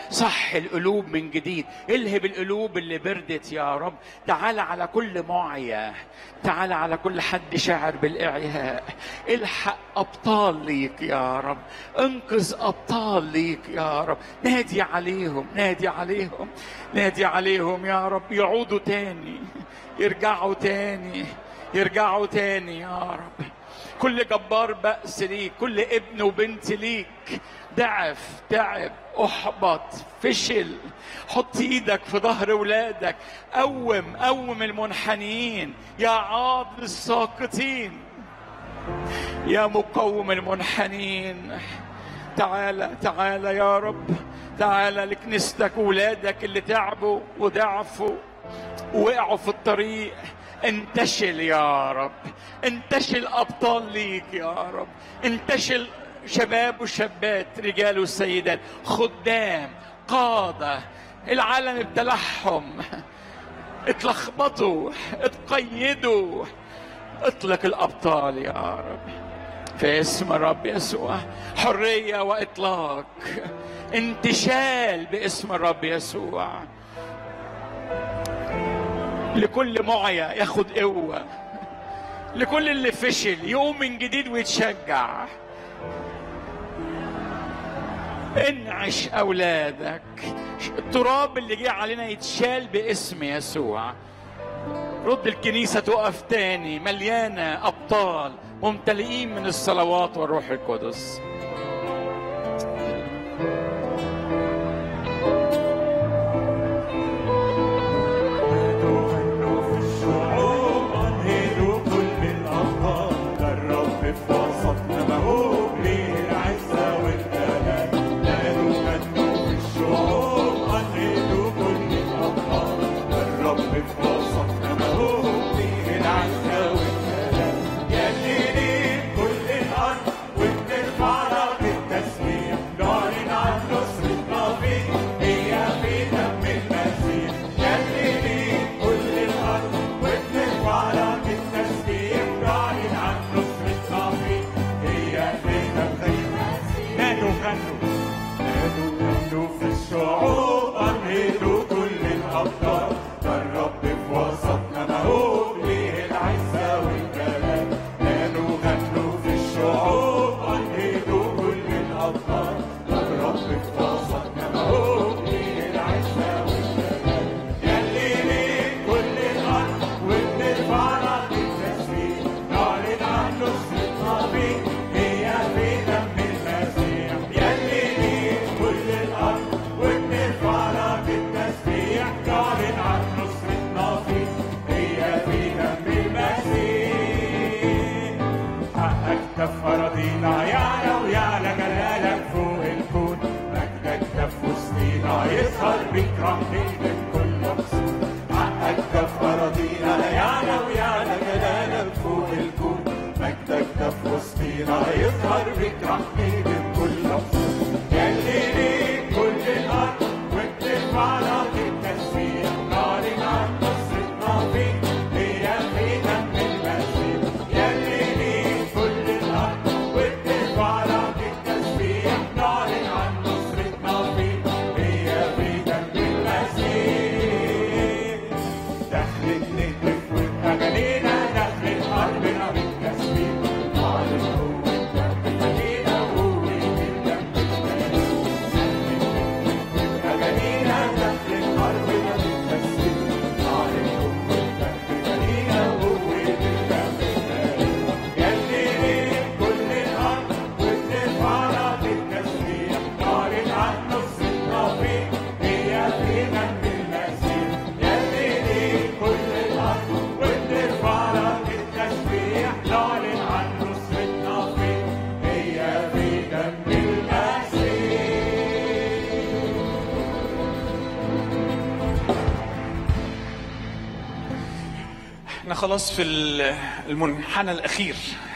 صح القلوب من جديد، الهب القلوب اللي بردت يا رب. تعال على كل معيا، تعال على كل حد شاعر بالإعياء. الحق أبطال ليك يا رب، انقذ أبطال ليك يا رب. نادي عليهم، نادي عليهم، نادي عليهم يا رب، يعودوا تاني، يرجعوا تاني، يرجعوا تاني يا رب. كل جبار بأس ليك، كل ابن وبنت ليك ضعف، تعب، احبط، فشل، حط ايدك في ظهر ولادك. قوم المنحنيين، يا عاضل الساقطين، يا مقوم المنحنين. تعالى تعالى يا رب، تعالى لكنيستك وولادك اللي تعبوا وضعفوا ووقعوا في الطريق. انتشل يا رب، انتشل أبطال ليك يا رب، انتشل شباب وشابات، رجال وسيدات، خدام، قادة. العالم ابتلعهم، اتلخبطوا، اتقيدوا. اطلق الأبطال يا رب في اسم الرب يسوع. حرية وإطلاق، انتشال باسم الرب يسوع. لكل معيا ياخد قوة، لكل اللي فشل يقوم من جديد ويتشجع. انعش أولادك، التراب اللي جه علينا يتشال باسم يسوع. رد الكنيسة تقف تاني مليانة أبطال ممتلئين من الصلوات والروح القدس. خلاص في المنحنى الأخير.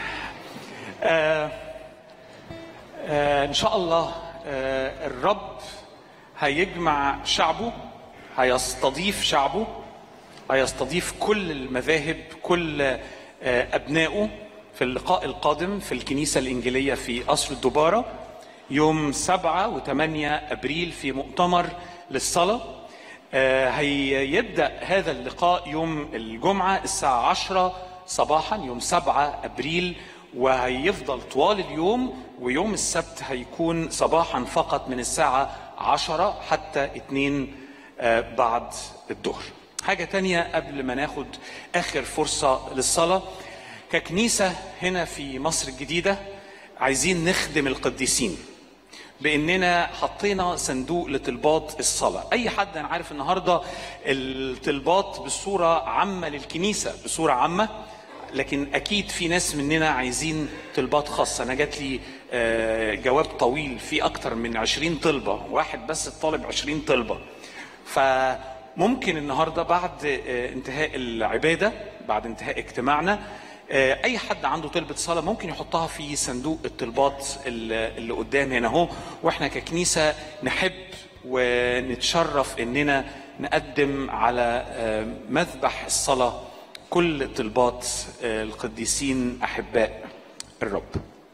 إن شاء الله الرب هيجمع شعبه، هيستضيف شعبه، هيستضيف كل المذاهب، كل أبنائه في اللقاء القادم في الكنيسة الإنجيلية في قصر الدبارة يوم 7 و8 أبريل في مؤتمر للصلاة. هيبدأ هذا اللقاء يوم الجمعة الساعة 10 صباحا يوم 7 أبريل، وهيفضل طوال اليوم، ويوم السبت هيكون صباحا فقط من الساعة 10 حتى 2 بعد الظهر. حاجة تانية قبل ما ناخد آخر فرصة للصلاة، ككنيسة هنا في مصر الجديدة عايزين نخدم القديسين باننا حطينا صندوق لطلبات الصلاه. اي حد، انا عارف النهارده الطلبات بصوره عامه للكنيسه بصوره عامه، لكن اكيد في ناس مننا عايزين طلبات خاصه. انا جات لي جواب طويل فيه اكتر من 20 طلبه، واحد بس طالب 20 طلبه. فممكن النهارده بعد انتهاء العباده، بعد انتهاء اجتماعنا، اي حد عنده طلبة صلاة ممكن يحطها في صندوق الطلبات اللي قدام هنا اهو، واحنا ككنيسة نحب ونتشرف اننا نقدم على مذبح الصلاة كل طلبات القديسين احباء الرب.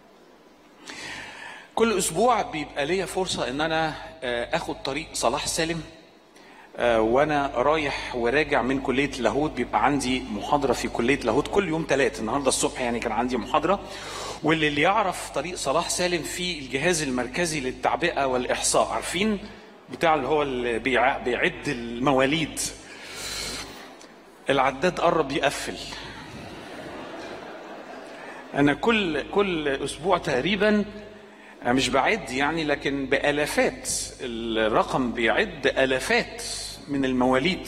كل اسبوع بيبقى ليا فرصة ان انا اخد طريق صلاح سالم، وانا رايح وراجع من كليه لاهوت. بيبقى عندي محاضره في كليه لاهوت كل يوم 3، النهارده الصبح يعني كان عندي محاضره. واللي يعرف طريق صلاح سالم في الجهاز المركزي للتعبئه والاحصاء، عارفين بتاع اللي هو اللي بيعد المواليد، العداد قرب يقفل. انا كل اسبوع تقريبا، مش بعد يعني، لكن بآلافات، الرقم بيعد آلافات من المواليد.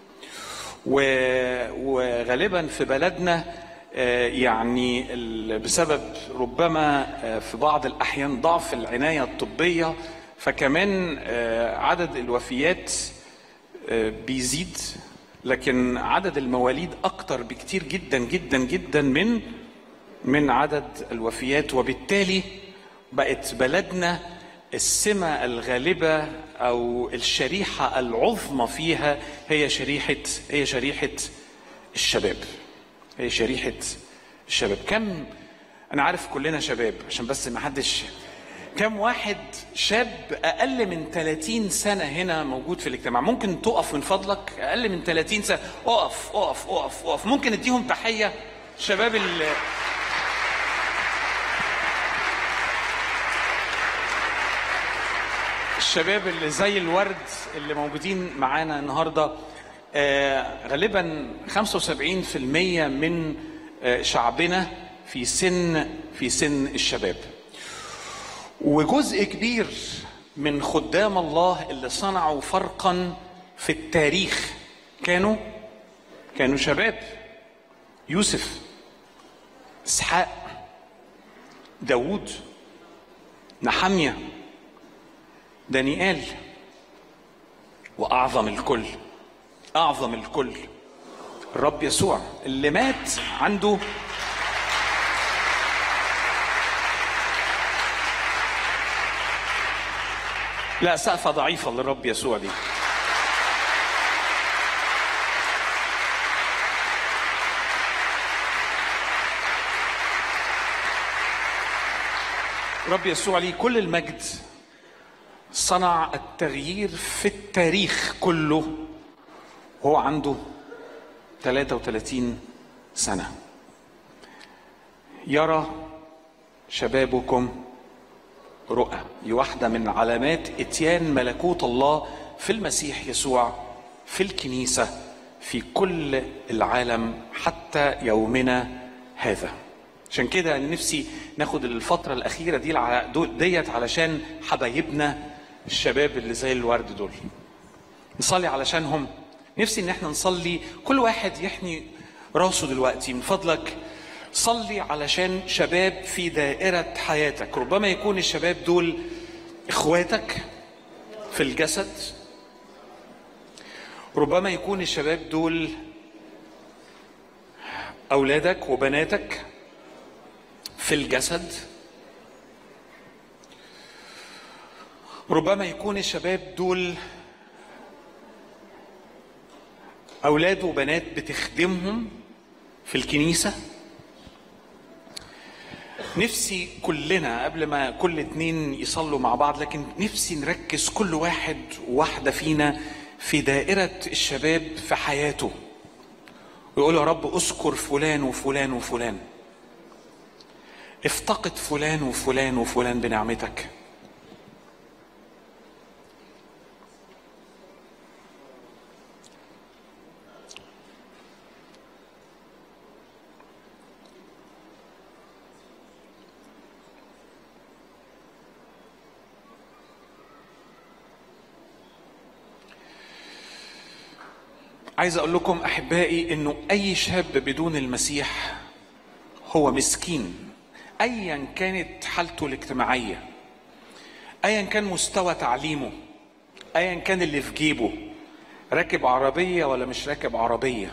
وغالبا في بلدنا يعني بسبب ربما في بعض الأحيان ضعف العناية الطبية، فكمان عدد الوفيات بيزيد، لكن عدد المواليد أكتر بكتير جدا جدا جدا من عدد الوفيات. وبالتالي بقت بلدنا السمة الغالبة أو الشريحة العظمى فيها هي شريحة الشباب. هي شريحة الشباب. كم، أنا عارف كلنا شباب عشان بس ما حدش، كم واحد شاب أقل من 30 سنة هنا موجود في الاجتماع؟ ممكن تقف من فضلك؟ أقل من 30 سنة، أقف أقف أقف أقف. ممكن اديهم تحية شباب الشباب اللي زي الورد اللي موجودين معانا النهارده. غالبا 75% من شعبنا في سن الشباب. وجزء كبير من خدام الله اللي صنعوا فرقا في التاريخ كانوا شباب. يوسف، اسحاق، داوود، نحمية، دانيال، وأعظم الكل الرب يسوع اللي مات عنده لا سقفة ضعيفة للرب يسوع دي. رب يسوع ليه كل المجد، صنع التغيير في التاريخ كله وهو عنده 33 سنة. يرى شبابكم رؤى، دي واحدة من علامات اتيان ملكوت الله في المسيح يسوع في الكنيسة في كل العالم حتى يومنا هذا. عشان كده أنا نفسي ناخد الفترة الأخيرة ديت علشان حبايبنا الشباب اللي زي الورد دول، نصلي علشانهم. نفسي ان احنا نصلي، كل واحد يحني راسه دلوقتي من فضلك. صلي علشان شباب في دائرة حياتك. ربما يكون الشباب دول اخواتك في الجسد، ربما يكون الشباب دول اولادك وبناتك في الجسد، ربما يكون الشباب دول أولاد وبنات بتخدمهم في الكنيسة، نفسي كلنا قبل ما كل اتنين يصلوا مع بعض، لكن نفسي نركز كل واحد وواحدة فينا في دائرة الشباب في حياته، ويقول يا رب اذكر فلان وفلان وفلان، افتقد فلان وفلان وفلان بنعمتك. عايز اقول لكم احبائي انه اي شاب بدون المسيح هو مسكين، ايا كانت حالته الاجتماعيه، ايا كان مستوى تعليمه، ايا كان اللي في جيبه، راكب عربيه ولا مش راكب عربيه.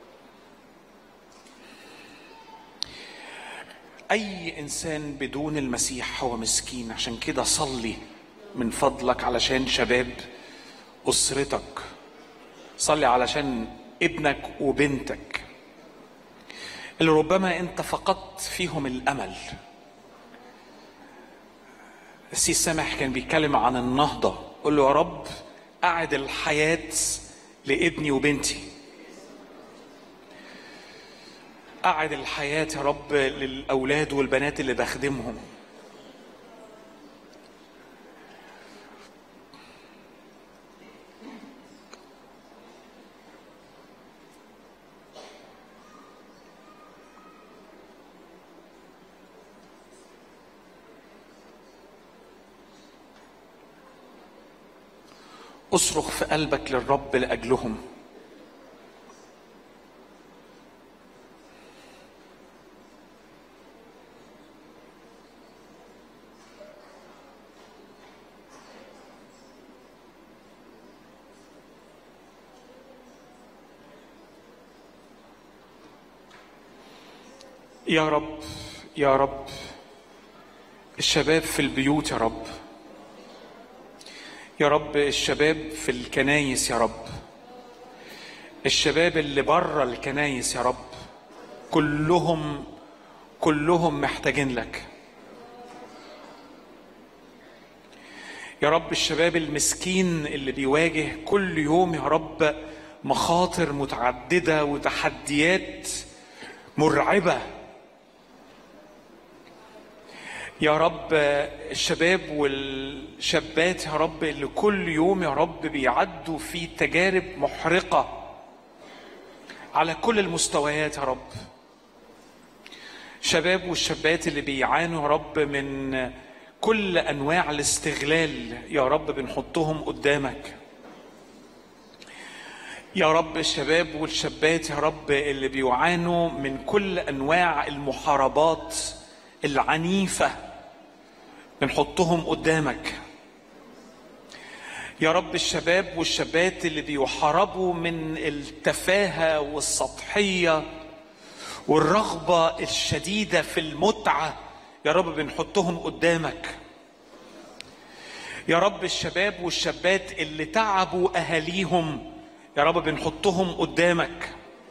اي انسان بدون المسيح هو مسكين. عشان كده صلي من فضلك علشان شباب اسرتك، صلي علشان ابنك وبنتك اللي ربما انت فقدت فيهم الامل. السيد سامح كان بيتكلم عن النهضة، قل له يا رب اعد الحياة لابني وبنتي، اعد الحياة يا رب للاولاد والبنات اللي بخدمهم. اصرخ في قلبك للرب لأجلهم. يا رب يا رب، الشباب في البيوت يا رب، يا رب الشباب في الكنايس يا رب، الشباب اللي بره الكنايس يا رب، كلهم محتاجين لك يا رب. الشباب المسكين اللي بيواجه كل يوم يا رب مخاطر متعددة وتحديات مرعبة يا رب. الشباب والشابات يا رب اللي كل يوم يا رب بيعدوا في تجارب محرقة على كل المستويات يا رب. شباب والشابات اللي بيعانوا يا رب من كل أنواع الاستغلال يا رب، بنحطهم قدامك يا رب. الشباب والشابات يا رب اللي بيعانوا من كل أنواع المحاربات العنيفة بنحطهم قدامك يا رب. الشباب والشابات اللي بيحاربوا من التفاهة والسطحية والرغبة الشديدة في المتعة يا رب بنحطهم قدامك يا رب. الشباب والشابات اللي تعبوا أهاليهم يا رب بنحطهم قدامك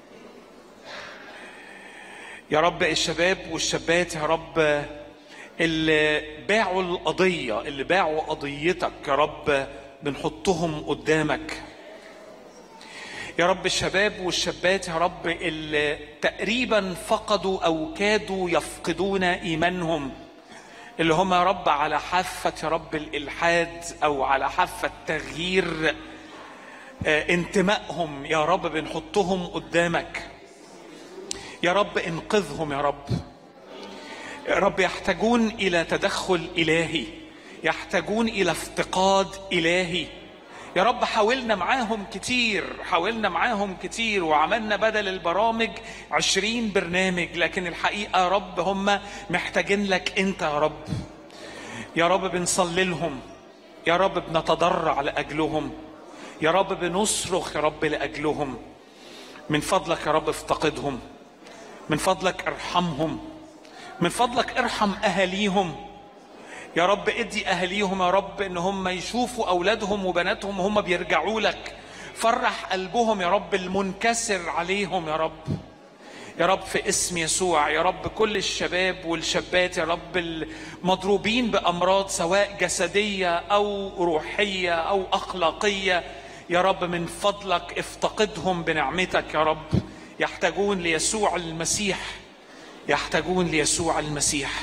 يا رب. الشباب والشابات يا رب اللي باعوا القضية، اللي باعوا قضيتك يا رب بنحطهم قدامك يا رب. الشباب والشابات يا رب اللي تقريبا فقدوا أو كادوا يفقدون إيمانهم، اللي هم يا رب على حافة يا رب الإلحاد أو على حافة تغيير انتمائهم يا رب بنحطهم قدامك يا رب. انقذهم يا رب يا رب. يحتاجون إلى تدخل إلهي، يحتاجون إلى افتقاد إلهي يا رب. حاولنا معاهم كتير وعملنا بدل البرامج 20 برنامج، لكن الحقيقة يا رب هم محتاجين لك أنت يا رب يا رب. بنصلي لهم يا رب، بنتضرع لأجلهم يا رب، بنصرخ يا رب لأجلهم. من فضلك يا رب افتقدهم، من فضلك ارحمهم، من فضلك ارحم أهاليهم يا رب. ادي أهاليهم يا رب ان هم يشوفوا أولادهم وبناتهم هم بيرجعوا لك. فرح قلبهم يا رب المنكسر عليهم يا رب يا رب في اسم يسوع. يا رب كل الشباب والشابات يا رب المضروبين بأمراض سواء جسدية أو روحية أو أخلاقية، يا رب من فضلك افتقدهم بنعمتك يا رب. يحتاجون ليسوع المسيح، يحتاجون ليسوع المسيح.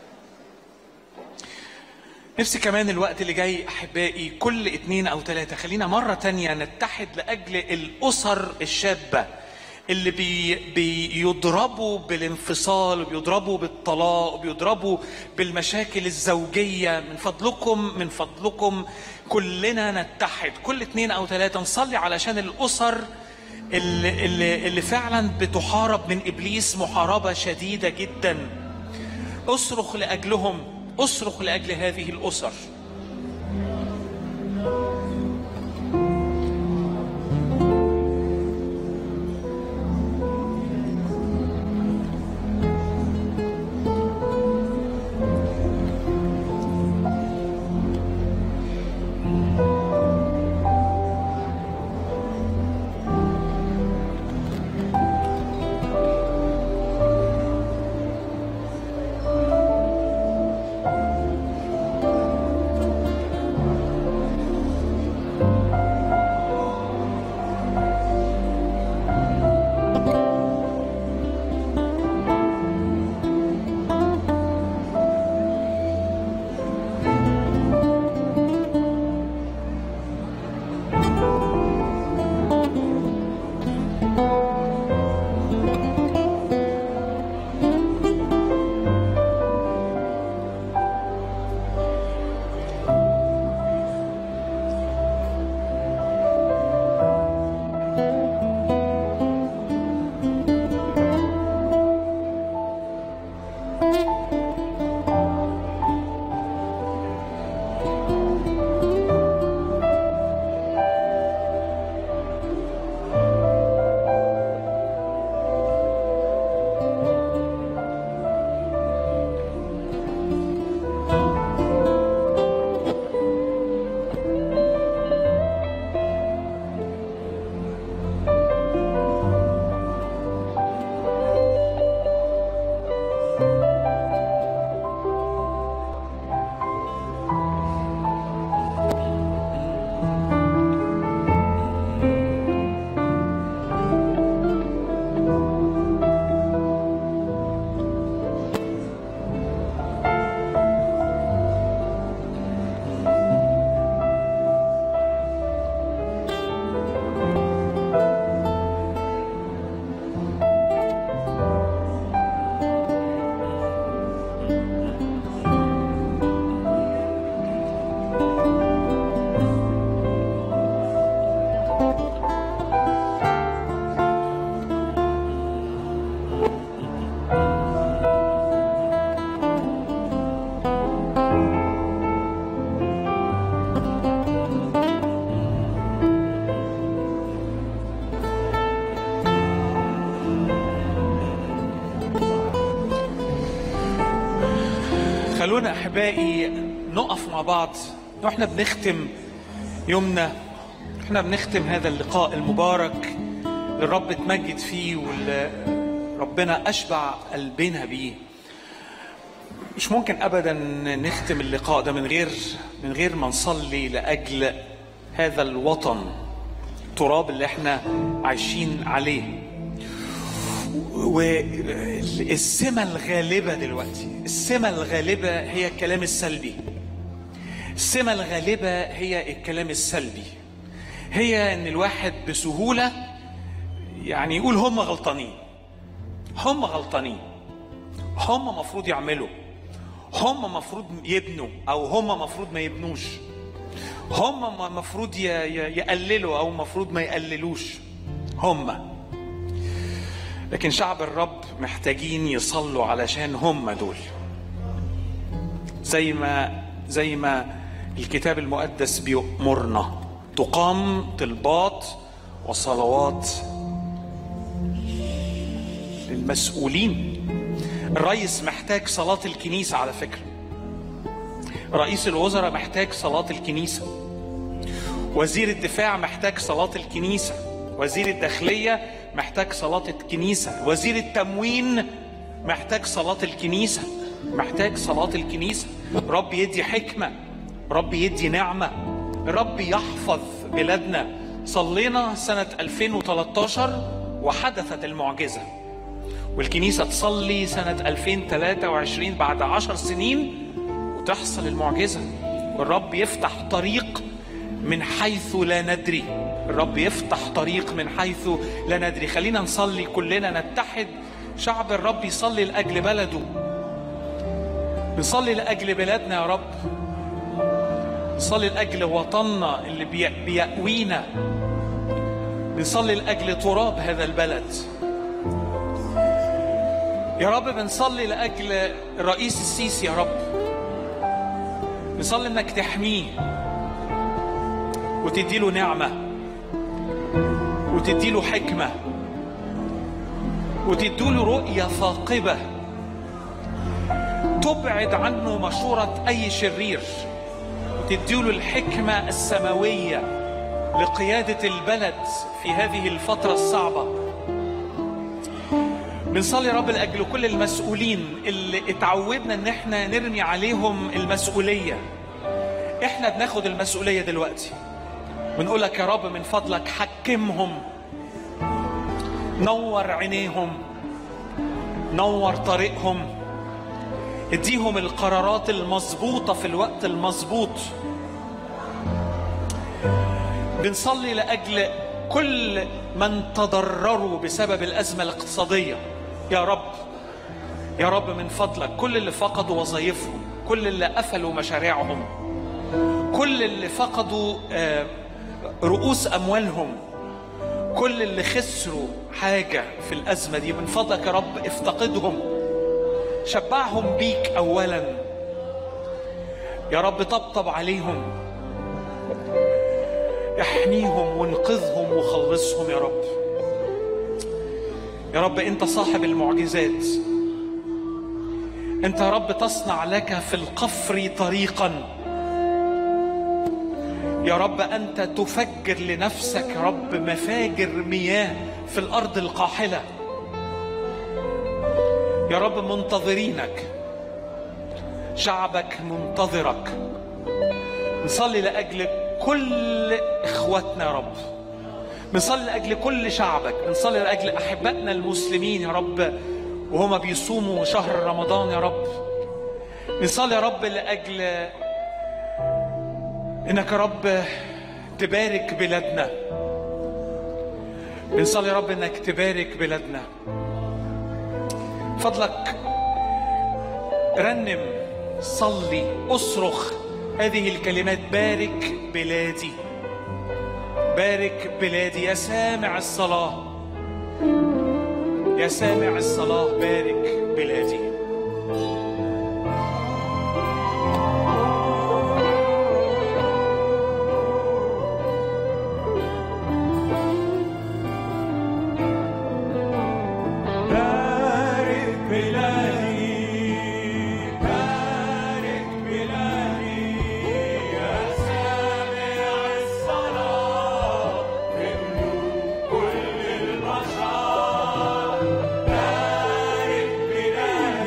نفسي كمان الوقت اللي جاي أحبائي كل 2 أو 3 خلينا مرة تانية نتحد لأجل الأسر الشابة اللي بيضربوا بالانفصال وبيضربوا بالطلاق وبيضربوا بالمشاكل الزوجية. من فضلكم كلنا نتحد كل 2 أو 3 نصلي علشان الأسر اللي فعلا بتحارب من إبليس محاربة شديدة جدا. أصرخ لأجلهم، أصرخ لأجل هذه الأسر. خلونا أحبائي نقف مع بعض واحنا بنختم يومنا، احنا بنختم هذا اللقاء المبارك اللي الرب اتمجد فيه واللي ربنا أشبع قلبنا بيه. مش ممكن أبدا نختم اللقاء ده من غير ما نصلي لأجل هذا الوطن، التراب اللي احنا عايشين عليه. والسمة الغالبة دلوقتي، السمة الغالبة هي الكلام السلبي. السمة الغالبة هي الكلام السلبي، هي ان الواحد بسهولة يعني يقول هم غلطانين، هم غلطانين، هم مفروض يعملوا، هم مفروض يبنوا او هم مفروض ما يبنوش، هم مفروض يقللوا او مفروض ما يقللوش هم. لكن شعب الرب محتاجين يصلوا علشان هم دول، زي ما الكتاب المقدس بيأمرنا تقام طلبات وصلوات للمسؤولين. الرئيس محتاج صلاة الكنيسة على فكرة، رئيس الوزراء محتاج صلاة الكنيسة، وزير الدفاع محتاج صلاة الكنيسة، وزير الداخلية محتاج صلاة الكنيسة. وزير التموين محتاج صلاة الكنيسة، محتاج صلاة الكنيسة. رب يدي حكمة، رب يدي نعمة، رب يحفظ بلادنا. صلينا سنة 2013 وحدثت المعجزة، والكنيسة تصلي سنة 2023 بعد 10 سنين وتحصل المعجزة، والرب يفتح طريق من حيث لا ندري. الرب يفتح طريق من حيث لا ندري. خلينا نصلي كلنا، نتحد شعب الرب يصلي لأجل بلده. نصلي لأجل بلادنا يا رب، نصلي لأجل وطننا اللي بيأوينا، نصلي لأجل تراب هذا البلد يا رب. بنصلي لأجل الرئيس السيسي يا رب، نصلي انك تحميه وتديله نعمة وتديله حكمة وتديله رؤية ثاقبة تبعد عنه مشورة أي شرير، وتديله الحكمة السماوية لقيادة البلد في هذه الفترة الصعبة. بنصلي يا رب لأجل كل المسؤولين اللي اتعودنا ان احنا نرمي عليهم المسؤولية. احنا بناخد المسؤولية دلوقتي، بنقول لك يا رب من فضلك حكمهم، نور عينيهم، نور طريقهم، اديهم القرارات المظبوطة في الوقت المظبوط. بنصلي لأجل كل من تضرروا بسبب الأزمة الاقتصادية يا رب. يا رب من فضلك كل اللي فقدوا وظائفهم، كل اللي قفلوا مشاريعهم، كل اللي فقدوا رؤوس أموالهم، كل اللي خسروا حاجة في الأزمة دي، من فضلك يا رب افتقدهم، شبعهم بيك أولا يا رب. طبطب عليهم، احميهم وانقذهم وخلصهم يا رب. يا رب انت صاحب المعجزات، انت يا رب تصنع لك في القفر طريقا يا رب. انت تفجر لنفسك يا رب مفاجر مياه في الارض القاحلة يا رب. منتظرينك، شعبك منتظرك. نصلي لأجل كل إخواتنا يا رب، بنصلي لأجل كل شعبك، بنصلي لأجل أحبائنا المسلمين يا رب وهما بيصوموا شهر رمضان يا رب. بنصلي يا رب لأجل إنك يا رب تبارك بلادنا. بنصلي يا رب إنك تبارك بلادنا. فضلك رنم، صلي، أصرخ هذه الكلمات: بارك بلادي، بارك بلادي. يا سامع الصلاة، يا سامع الصلاة، بارك بلادي. بلادي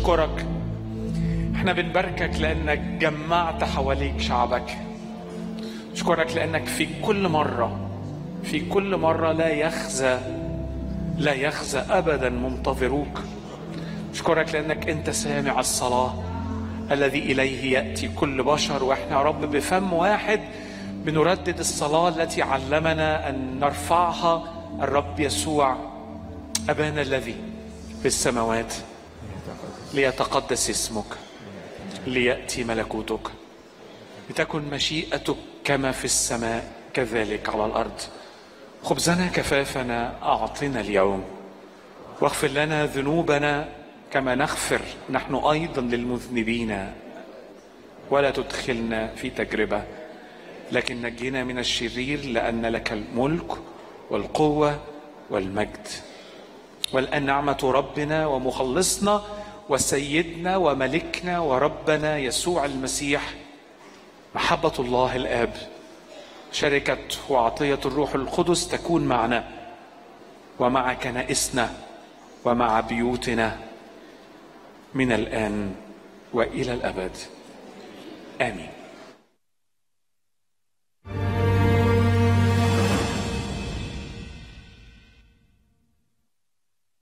بنشكرك، احنا بنباركك لأنك جمعت حواليك شعبك. نشكرك لأنك في كل مرة لا يخزى أبدا منتظروك. نشكرك لأنك أنت سامع الصلاة الذي إليه يأتي كل بشر، وإحنا يا رب بفم واحد بنردد الصلاة التي علمنا أن نرفعها. الرب يسوع: أبانا الذي في السماوات ليتقدس اسمك، ليأتي ملكوتك، لتكن مشيئتك كما في السماء كذلك على الأرض. خبزنا كفافنا أعطنا اليوم، واغفر لنا ذنوبنا كما نغفر نحن أيضا للمذنبين، ولا تدخلنا في تجربة لكن نجينا من الشرير، لأن لك الملك والقوة والمجد. والآن نعمة ربنا ومخلصنا وسيدنا وملكنا وربنا يسوع المسيح، محبة الله الآب، شركة وعطية الروح القدس تكون معنا ومع كنائسنا ومع بيوتنا من الآن وإلى الأبد. آمين.